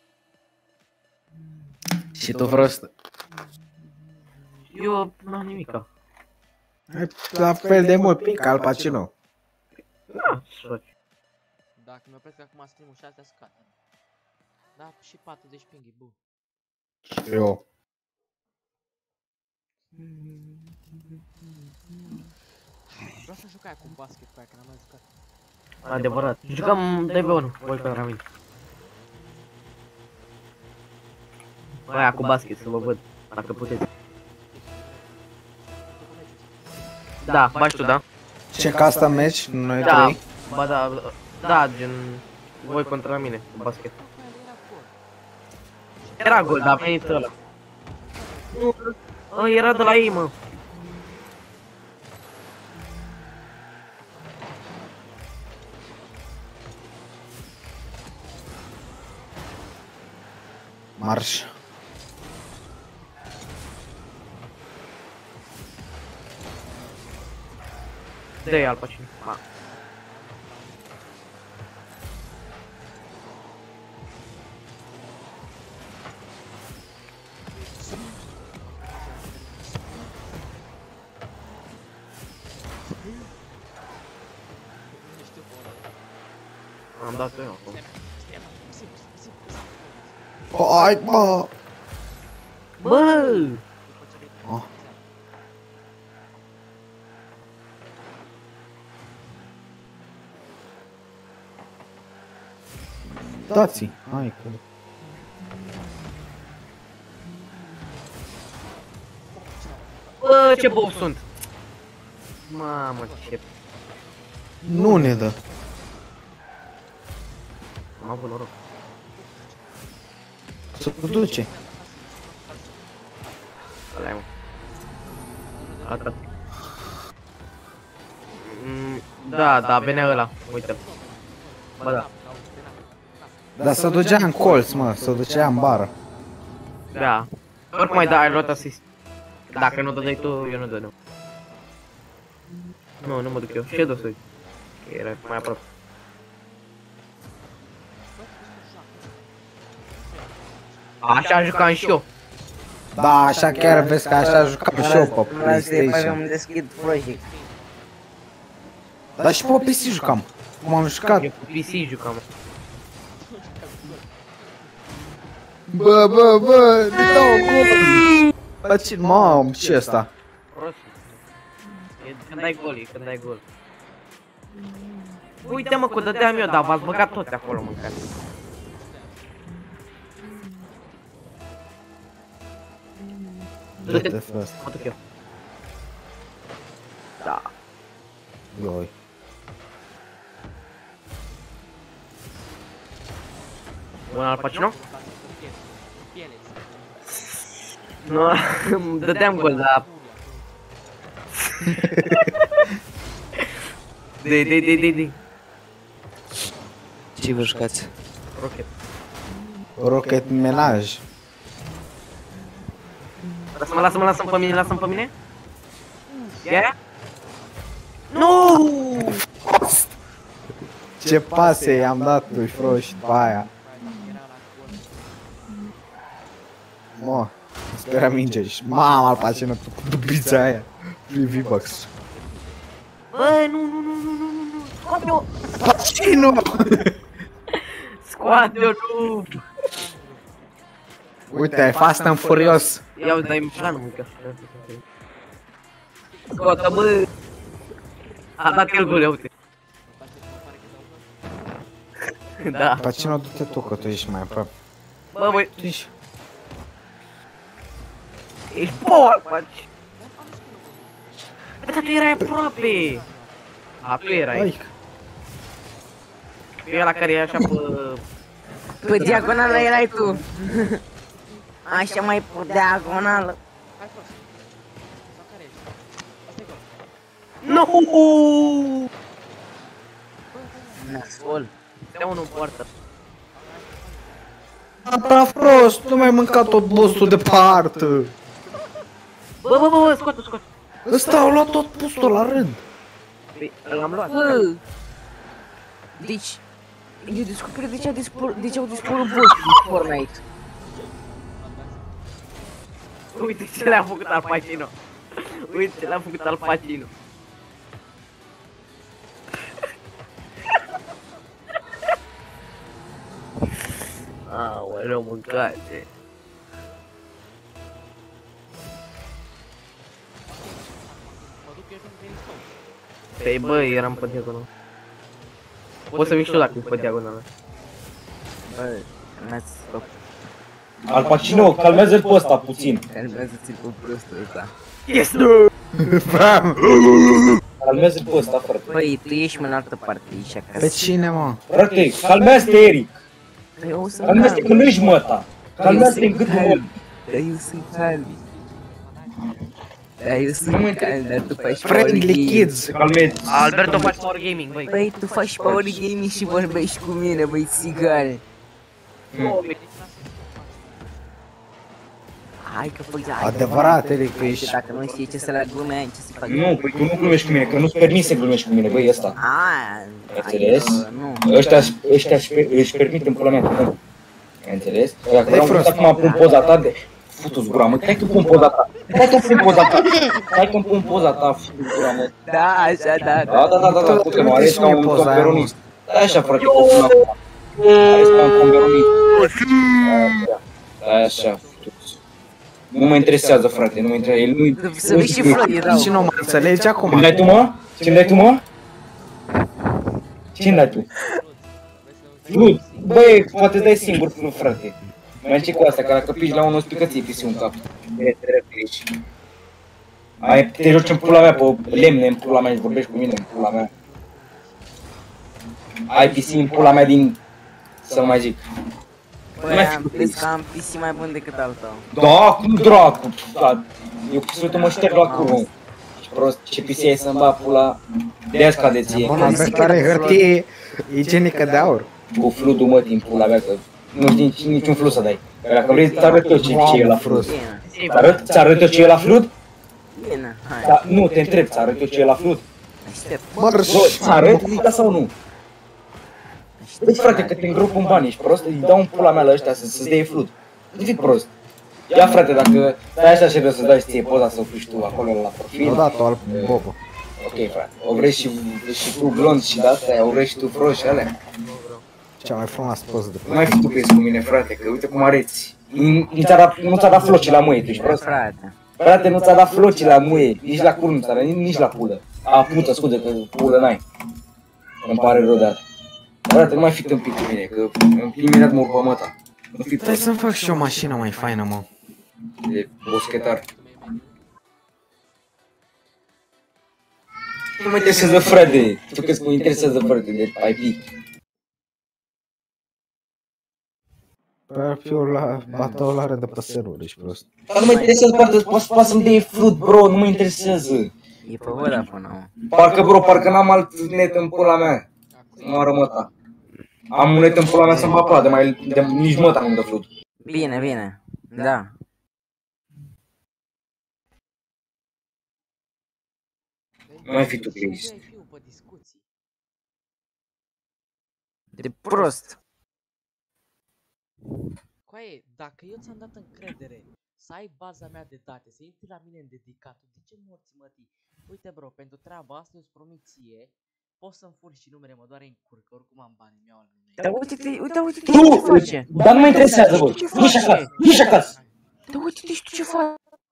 Și tu vreo asta? Eu n-am nimica. La fel de mult pic Al Pacino. Da, soci. Dacă mi opresc acum stream-ul și astea scad. Da, și 40 ping-i, bu. Eu. Vreau să jucai cu basket pe aia, că n-am mai jucat. Adevărat. Jucăm DB1, voi contra mine. Aia cu basket, să vă văd, dacă puteți. Da, bași tu, da? Ce, ca asta meci? Noi Da, trei? ba da, gen, voi contra mine, cu basket. Era gol, dar a venit ăla. Nu, era de la ei, mă. Marș. Dă-i Al Pacino. Am dat-o eu acum. Hai, bă! Bă! Oh. Dați-i, hai că... Bă, ce bob sunt! Mamă, ce... Nu ne dă. Am avut noroc. Se duce. Ăla-i, mă. Atât. Da, venea ăla, uite-l. Bă, da. Dar se ducea în colț, mă, se ducea în bară. Da. Oricum ai da, ai luat asist. Dacă nu dădeai tu, eu nu dădeam. Nu mă duc eu. Ce dă-ți? Era mai aproape. Așa jucam și eu. Da, așa chiar vezi că așa jucam și eu pe PlayStation. Îmi deschid project. Dar și pe PC jucam. Cum am jucat. Eu pe PC jucam. Bă, ne dau gol. Băcin, mamă, ce ăsta? Prost. Când ai gol. Uite mă, că dădeam eu, dar v-ați băgat toți acolo, mâncați. Du-te first. Mă duc eu. Da. Ioi. Un Al Pacino? Nu, dădeam gol, dar... De. Ce vă jucați? Rocket. Rocket menaj. Lasă-mă pe mine. Ia? Nu! Ce pase i-am dat lui Froș după aia. Mă, spera minge și mamă, Al Pacino cu dubița aia. Lui V-Bucks. Bă, nu. Scoate-o! Pacino! Scoate-o, nu! Uite, ai Fast and Furious. Ia uite, dai-mi planul, mâncă. Scoate-o, bă! A dat el gol, ia uite. Da. Pacino, du-te tu, că tu ești mai aproape. Bă, băi. Tu ești... Ești bol, faci. dar tu erai aproape! A, tu erai. Eu ăla care e așa pe... Pe diagonală erai tu. Așa mai pe diagonală. Hai fost. Sau care ești? Asta e gol. Nu! Nasol. Stea unul în poartă. Prea prost, nu mai mânca tot boss-ul de parte. Bă, scoate. Ăsta au luat tot postul la rând. Păi, l-am luat. Bă! Deci... Eu descoperit de ce au dispărut boss din Fortnite. Uite ce le-a făcut Al Pacino. Uite ce le-a făcut Al Pacino. Aoleu, mâncate. Mă duc eu când veni sau. Păi bă, eram pe diagonal. Poți să vii și tu dacă ești pe diagonală. Bă, calmează stop. Al Pacino, calmează-l pe ăsta puțin. Calmează-ți pe prostul ăsta. Yes, dude! Calmează-l pe ăsta, frate. Băi, tu ești în altă parte, ești acasă. Pe cine, mă? Frate, calmează-te, Eric. Eu sunt Calmează-te că nu ești măta. Calmează-te în gâtul meu. Dar eu sunt calm. Dar eu sunt calm, dar tu faci power Friendly gaming. kids. Calmează. Alberto faci power gaming, băi. Băi, tu faci power gaming și vorbești cu mine, băi, țigan. Hai că păi, hai. Adevărat, Eric, că ești... Dacă nu știi ce să la glume, ce să faci? Nu, păi tu nu glumești cu mine, că nu-ți permis să glumești cu mine, băi, ăsta. Înțeles? Nu. Ăștia își permit în pula mea, nu. Înțeles? Dacă vreau să acum pun poza ta de... Futu-ți gura, mă, stai că pun poza ta. Stai că pun poza ta. Stai că pun poza ta, futu-ți gura, mă. Da, așa, da. Da, putem, mă, arăți ca un tomberonist. Stai așa, frate, că pun acum. Arăți ca un tomberonist. Așa, futu-ți. Nu mă interesează, frate, nu mă interesează. Să vii și Florie, dau. Și nu mă înțelegi acum. Ce-mi dai tu, mă? Ce-mi dai tu, mă? Ce-mi dai tu? Flut! Băi, poate dai singur, Flut, frate. Mai ce cu asta, că dacă pici la unul, spică-ți-i pisi un cap. Ai, te joci în pula mea, pe lemne în pula mea și vorbești cu mine în pula mea. Ai pisi în pula mea din... să mai zic. Băi, am crezut că am PC mai bun decât al tău. Da, cum dracu? Da, eu pisul mă șterg la curvă. Și prost, ce PC ai să-mi ba pula... De-aia scade ție. Bun, avem care hârtie igienică de aur. Cu fludul, mă, din pula mea, că nu știi niciun flud să dai. Dacă vrei, ți arăt eu ce e la flud. Ți arăt eu ce e la flud? Bine, hai. Nu, te întreb, ți arăt eu ce e la flud? Aștept. Ți arăt, da sau nu? Băi, frate, că te îngrop în bani, ești prost, îi dau un pula mea la ăștia să-ți dea flud. Nu fii prost. Ia, frate, dacă stai așa și vreau să dai ție poza să o pui tu acolo la profil. Odată, al Bobo. Ok, frate. O vrei și tu blond și de-astea, o vrei și tu fro și alea. Cea mai frumoasă poză de pe... Nu mai fi tu cu mine, frate, că uite cum arăți. Nu ți-a dat floci la muie, tu ești prost? Frate, nu ți-a dat floci la muie, nici la cur nu ți-a dat, nici la pulă. A, pută, scuze, că pulă n-ai. Îmi pare rău de asta. Frate, nu mai fi tâmpit cu mine, că imediat mă urcă măta. Nu fi Trebuie să-mi fac și o mașină mai faină, mă. de boschetar. Nu mă interesează, frate. Tu crezi că mă interesează, frate, de IP. Fiul la batou la de pe server, ești prost. Dar nu mă interesează, frate, poți să-mi dai fruit, bro, nu mă interesează. E pe Vodafone, mă. Parcă, bro, parcă n-am alt net în pula mea. Nu ară măta. Am un net în pula mea să-mi bapla, de nici măta nu-mi dă fruit. Bine, bine. Da. Nu mai fi tu, please. De prost. Coaie, dacă eu ți-am dat încredere să ai baza mea de date, să intri la mine în dedicatul, de ce morți, mătii? Uite, bro, pentru treaba asta eu îți promit ție, poți să-mi furi și numere, mă doare în cur, că oricum am bani, mi-au al numei. Dar uite-te, uite-te ce face. Dar nu mă interesează, bă. Du-și acasă, du-și acasă. Dar uite-te și tu ce faci.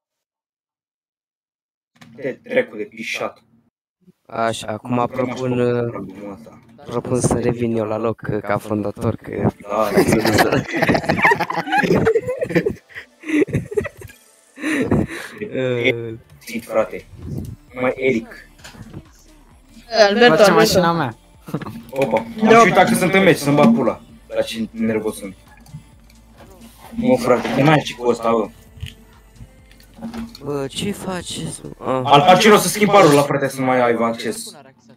Te trecu de pișat. Așa, acum propun să revin eu la loc ca fondator, că... Da, Țit, frate. Numai Eric. Alberto, Face Alberto. mașina mea. Opa, am și uitat că sunt în meci, să-mi bag pula. La ce nervos sunt. Mă, frate, că n-ai și cu ăsta, bă. Bă, ce faceți? Al Pacino să schimb parul la frate să nu mai ai acces.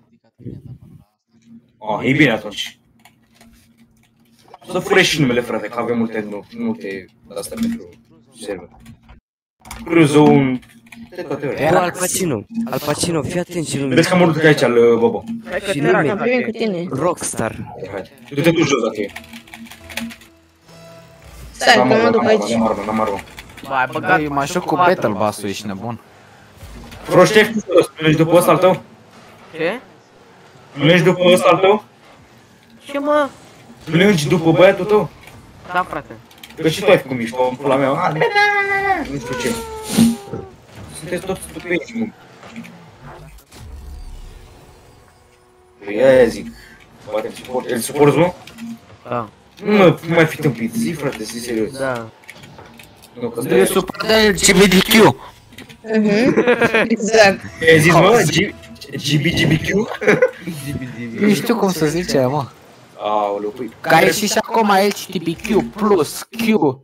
E bine atunci. Să fure și numele, frate, că avem multe astea pentru server. Cruzo un... Bă, Al Pacino, fii atent ce nume. Vedeți că am urât aici al Bobo. Și nume, Am primit cu tine. Rockstar. Du-te tu jos dacă e. Stai, că mă duc aici. N-am armă. Bă, ai băgat. Băi, mă joc cu Battle Bass-ul, ești nebun. Froștef, nu ești după ăsta al tău? Ce? Nu ești după ăsta al tău? Ce mă? Plângi după băiatul tău? Da, frate. Că și tu ai făcut mișto în pula mea. Nu știu ce. Sunteți toți stupiți, mă. Aia zic. Poate îl suporți, mă? Da. Nu mai fi tâmpit, zi frate, zi serios. Da. Nu, că Eu suport de LGBTQ. Exact. ai zis, mă? GBGBQ? Nu știu cum să zice, mă. Aoleu, păi... Care și acum LGBTQ plus Q.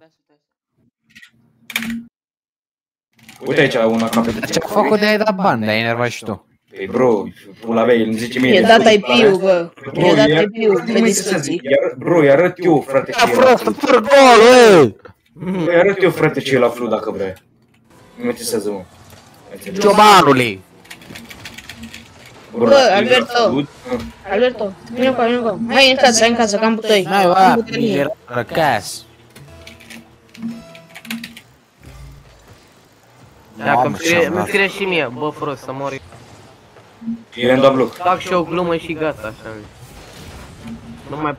Uite aici una capet. Ce-a făcut de ai dat bani, de ai enervat și tu. Păi bro, pula mea, el îmi zice mie... E dat IP-ul, bă. E dat IP-ul pe discuții. Bro, îi arăt eu, frate, ce e la flu. Îi arăt eu, frate, ce e la flu, dacă vrea. Nu mă interesează, mă. Ciobanule! Bă, Alberto, vine cu mine, bă. Hai în casă, că am butoi. N-ai, bă, era răcas. Dacă îmi scrie și mie, bă, prost, să mori. E în dublu. Fac și o glumă și gata, așa. Nu mai...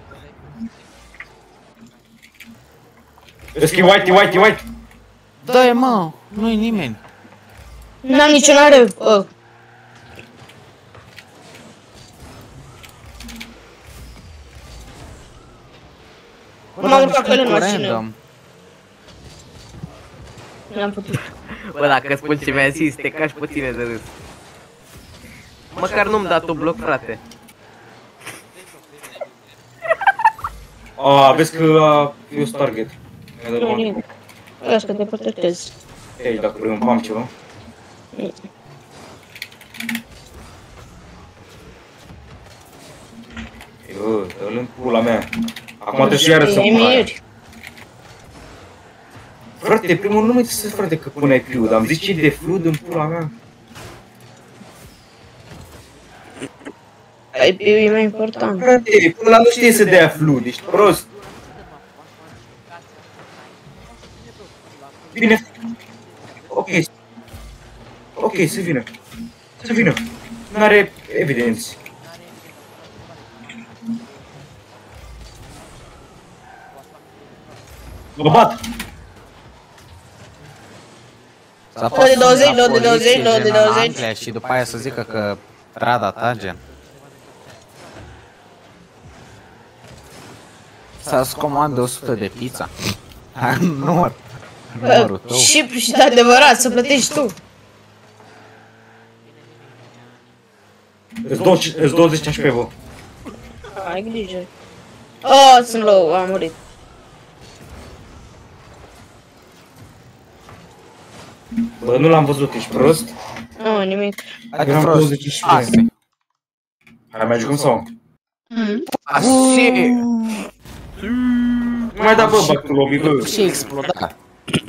Îți white. Dă-i, mă, nu-i nimeni. N-am niciun are, bă. M-am urcat pe în mașină. N-am putut. Bă, dacă spun ce mi-a zis, te cași pe tine de râs. Măcar nu-mi da tu bloc, frate. Vezi că eu sunt target. Nu, nimic. Las că te protejezi. Ei, dacă vrei un pam ceva. Bă, dă-l în pula mea. Acum trebuie și iară să pula aia. Frate, primul nu mă interesează, frate, că puneai fluid, am zis ce de fluid în pula mea. IP-ul e mai important. Frate, până la nu știe să dea fluid, ești prost. Bine. Ok, să vină. N-are evidenți. Mă bat! Lua de 20. Și după aia să zică că trada ta, gen. Să-ți comandă 100 de pizza. Numărul tău. Și de adevărat, să plătești tu. Îți 20 HP, bă. Ai grijă. Sunt low, am murit. Bă, nu l-am văzut, ești prost? Nu, nimic. Eram 20 HP. Hai, mai jucăm sau? Așa. Mai da, bă, back to lobby, bă. Și explodat.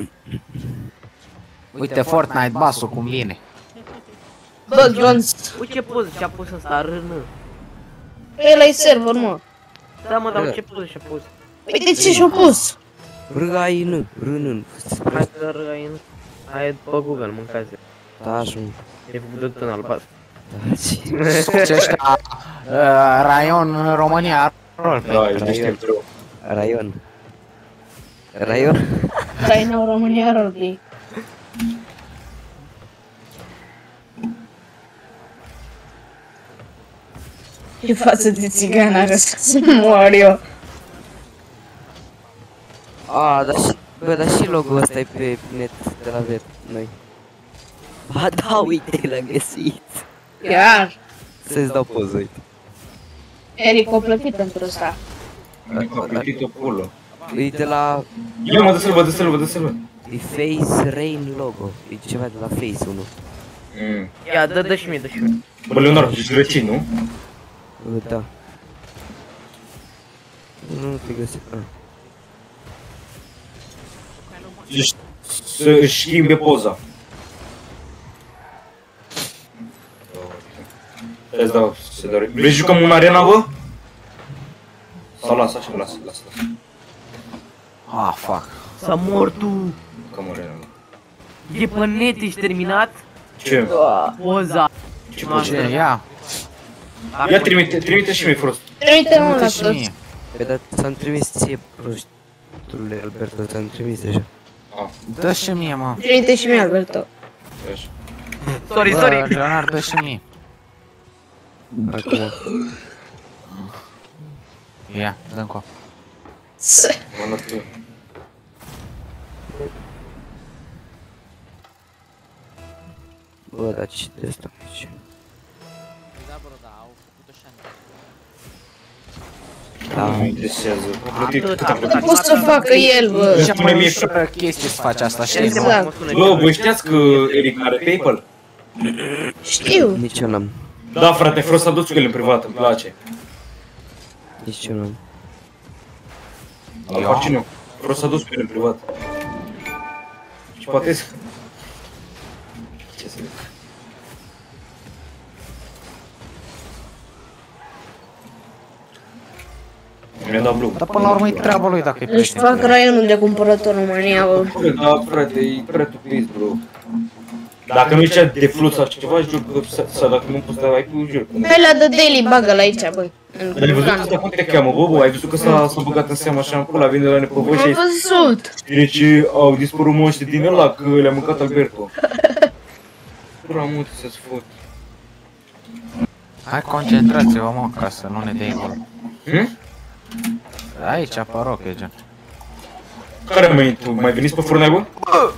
Uite Fortnite basul cum vine. Bă, Jones. Uite ce poză și-a pus ăsta, rână. Ăla-i server, mă. Da, mă, dar ce poză și-a pus? Uite ce și-a pus. Râină. Hai să râină. Hai pe Google, mâncați. Da, așa. E făcut de tot în albastru. Ce ăștia, Raion România, roleplay. Da, ești deștept rău. Raion România roleplay. Ce față de țigan are să mor eu. Dar și logo-ul ăsta e pe net de la noi. Ba da, uite, l-am găsit. Chiar. Să-ți dau poză, uite. Eric a plătit pentru ăsta. A plătit-o pulă. E de la... Ia mă, dă-să-l, dă-să-l, dă-să-l. E Face Rain logo. E ceva de la Face 1. Ia, dă și mie, dă și mie. Bă, Leonardo, ești răcit, nu? Da. Nu te găsesc. Să-și schimbe poza. Îți dau, se doare. Vrei să jucăm în arena, bă? Sau lasă așa, lasă. Ah, fuck. S-a mor tu. Jucăm arena, bă. E pe net, ești terminat? Ce? Poza. Ce poza? Ia. Ia trimite și mie, Frost. Trimite-mă la toți. Pe dar ți-am trimis ție, prostule Alberto, ți-am trimis deja. Dă și mie, mă. Trimite și mie, Alberto. Sorry. Leonard, dă și mie. Acum. Ia, dă încă. Bă, dar ce de asta aici? Da, bro, da, au făcut-o și Da, nu mă interesează. Ce pot să facă el, bă? Cea mai ușoară chestie să faci asta, știi? Exact. Bă, voi știați că Eric are PayPal? Știu. Nici eu n-am. Da, frate, Frost s-a dus cu el în privat, îmi place. Nici eu n-am. Al face nu. Frost s-a dus cu el în privat. Și poate să... Ce să zic? Mi-a dat blue. Dar până la urmă e treaba lui dacă e Își fac raionul de cumpărător în România, bă. Da, frate, e prea tupis, bro. Dacă nu zicea de flut sau ceva, jur că, sau dacă nu poți să ai cu, jur că nu. Hai la de daily, bagă-l aici, băi. Dar ai văzut asta cum te cheamă, bă? Ai văzut că s-a băgat în seama așa în pula, vine de la nepăvăși și... Am văzut. Deci au dispărut moștii din ăla, că le-a mâncat Alberto. Pura multe să-ți fut. Hai, concentrați-vă, mă, ca să nu ne dea gol. Aici, pe roche, gen. Care mai tu? Mai veniți pe furnai, bă?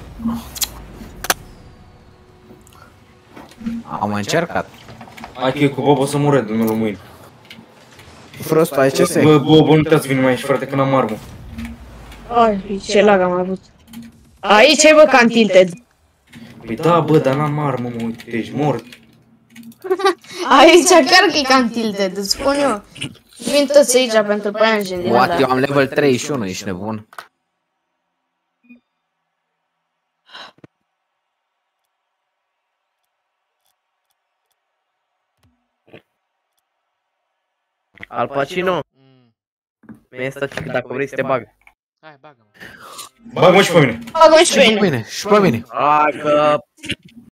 Am încercat. Hai că e cu Bobo să mure, domnul mâine. Frost, ai ce să Bă, Bobo, nu te-ați venit mai aici, frate, că n-am armă. Ai, ce lag am avut. Aici e, bă, Cantilted. Păi da, bă, dar n-am armă, mă, uite, ești mort. Aici chiar că e Cantilted, îți spun eu. Vin toți aici pentru păianjen din What, ăla. eu am level 31, ești nebun. Al Pacino. Mi-e stat și dacă vrei să te bag. Hai, bagă-mă. Bagă-mă și pe mine. Bagă-mă și pe mine. Și pe mine. Hai că...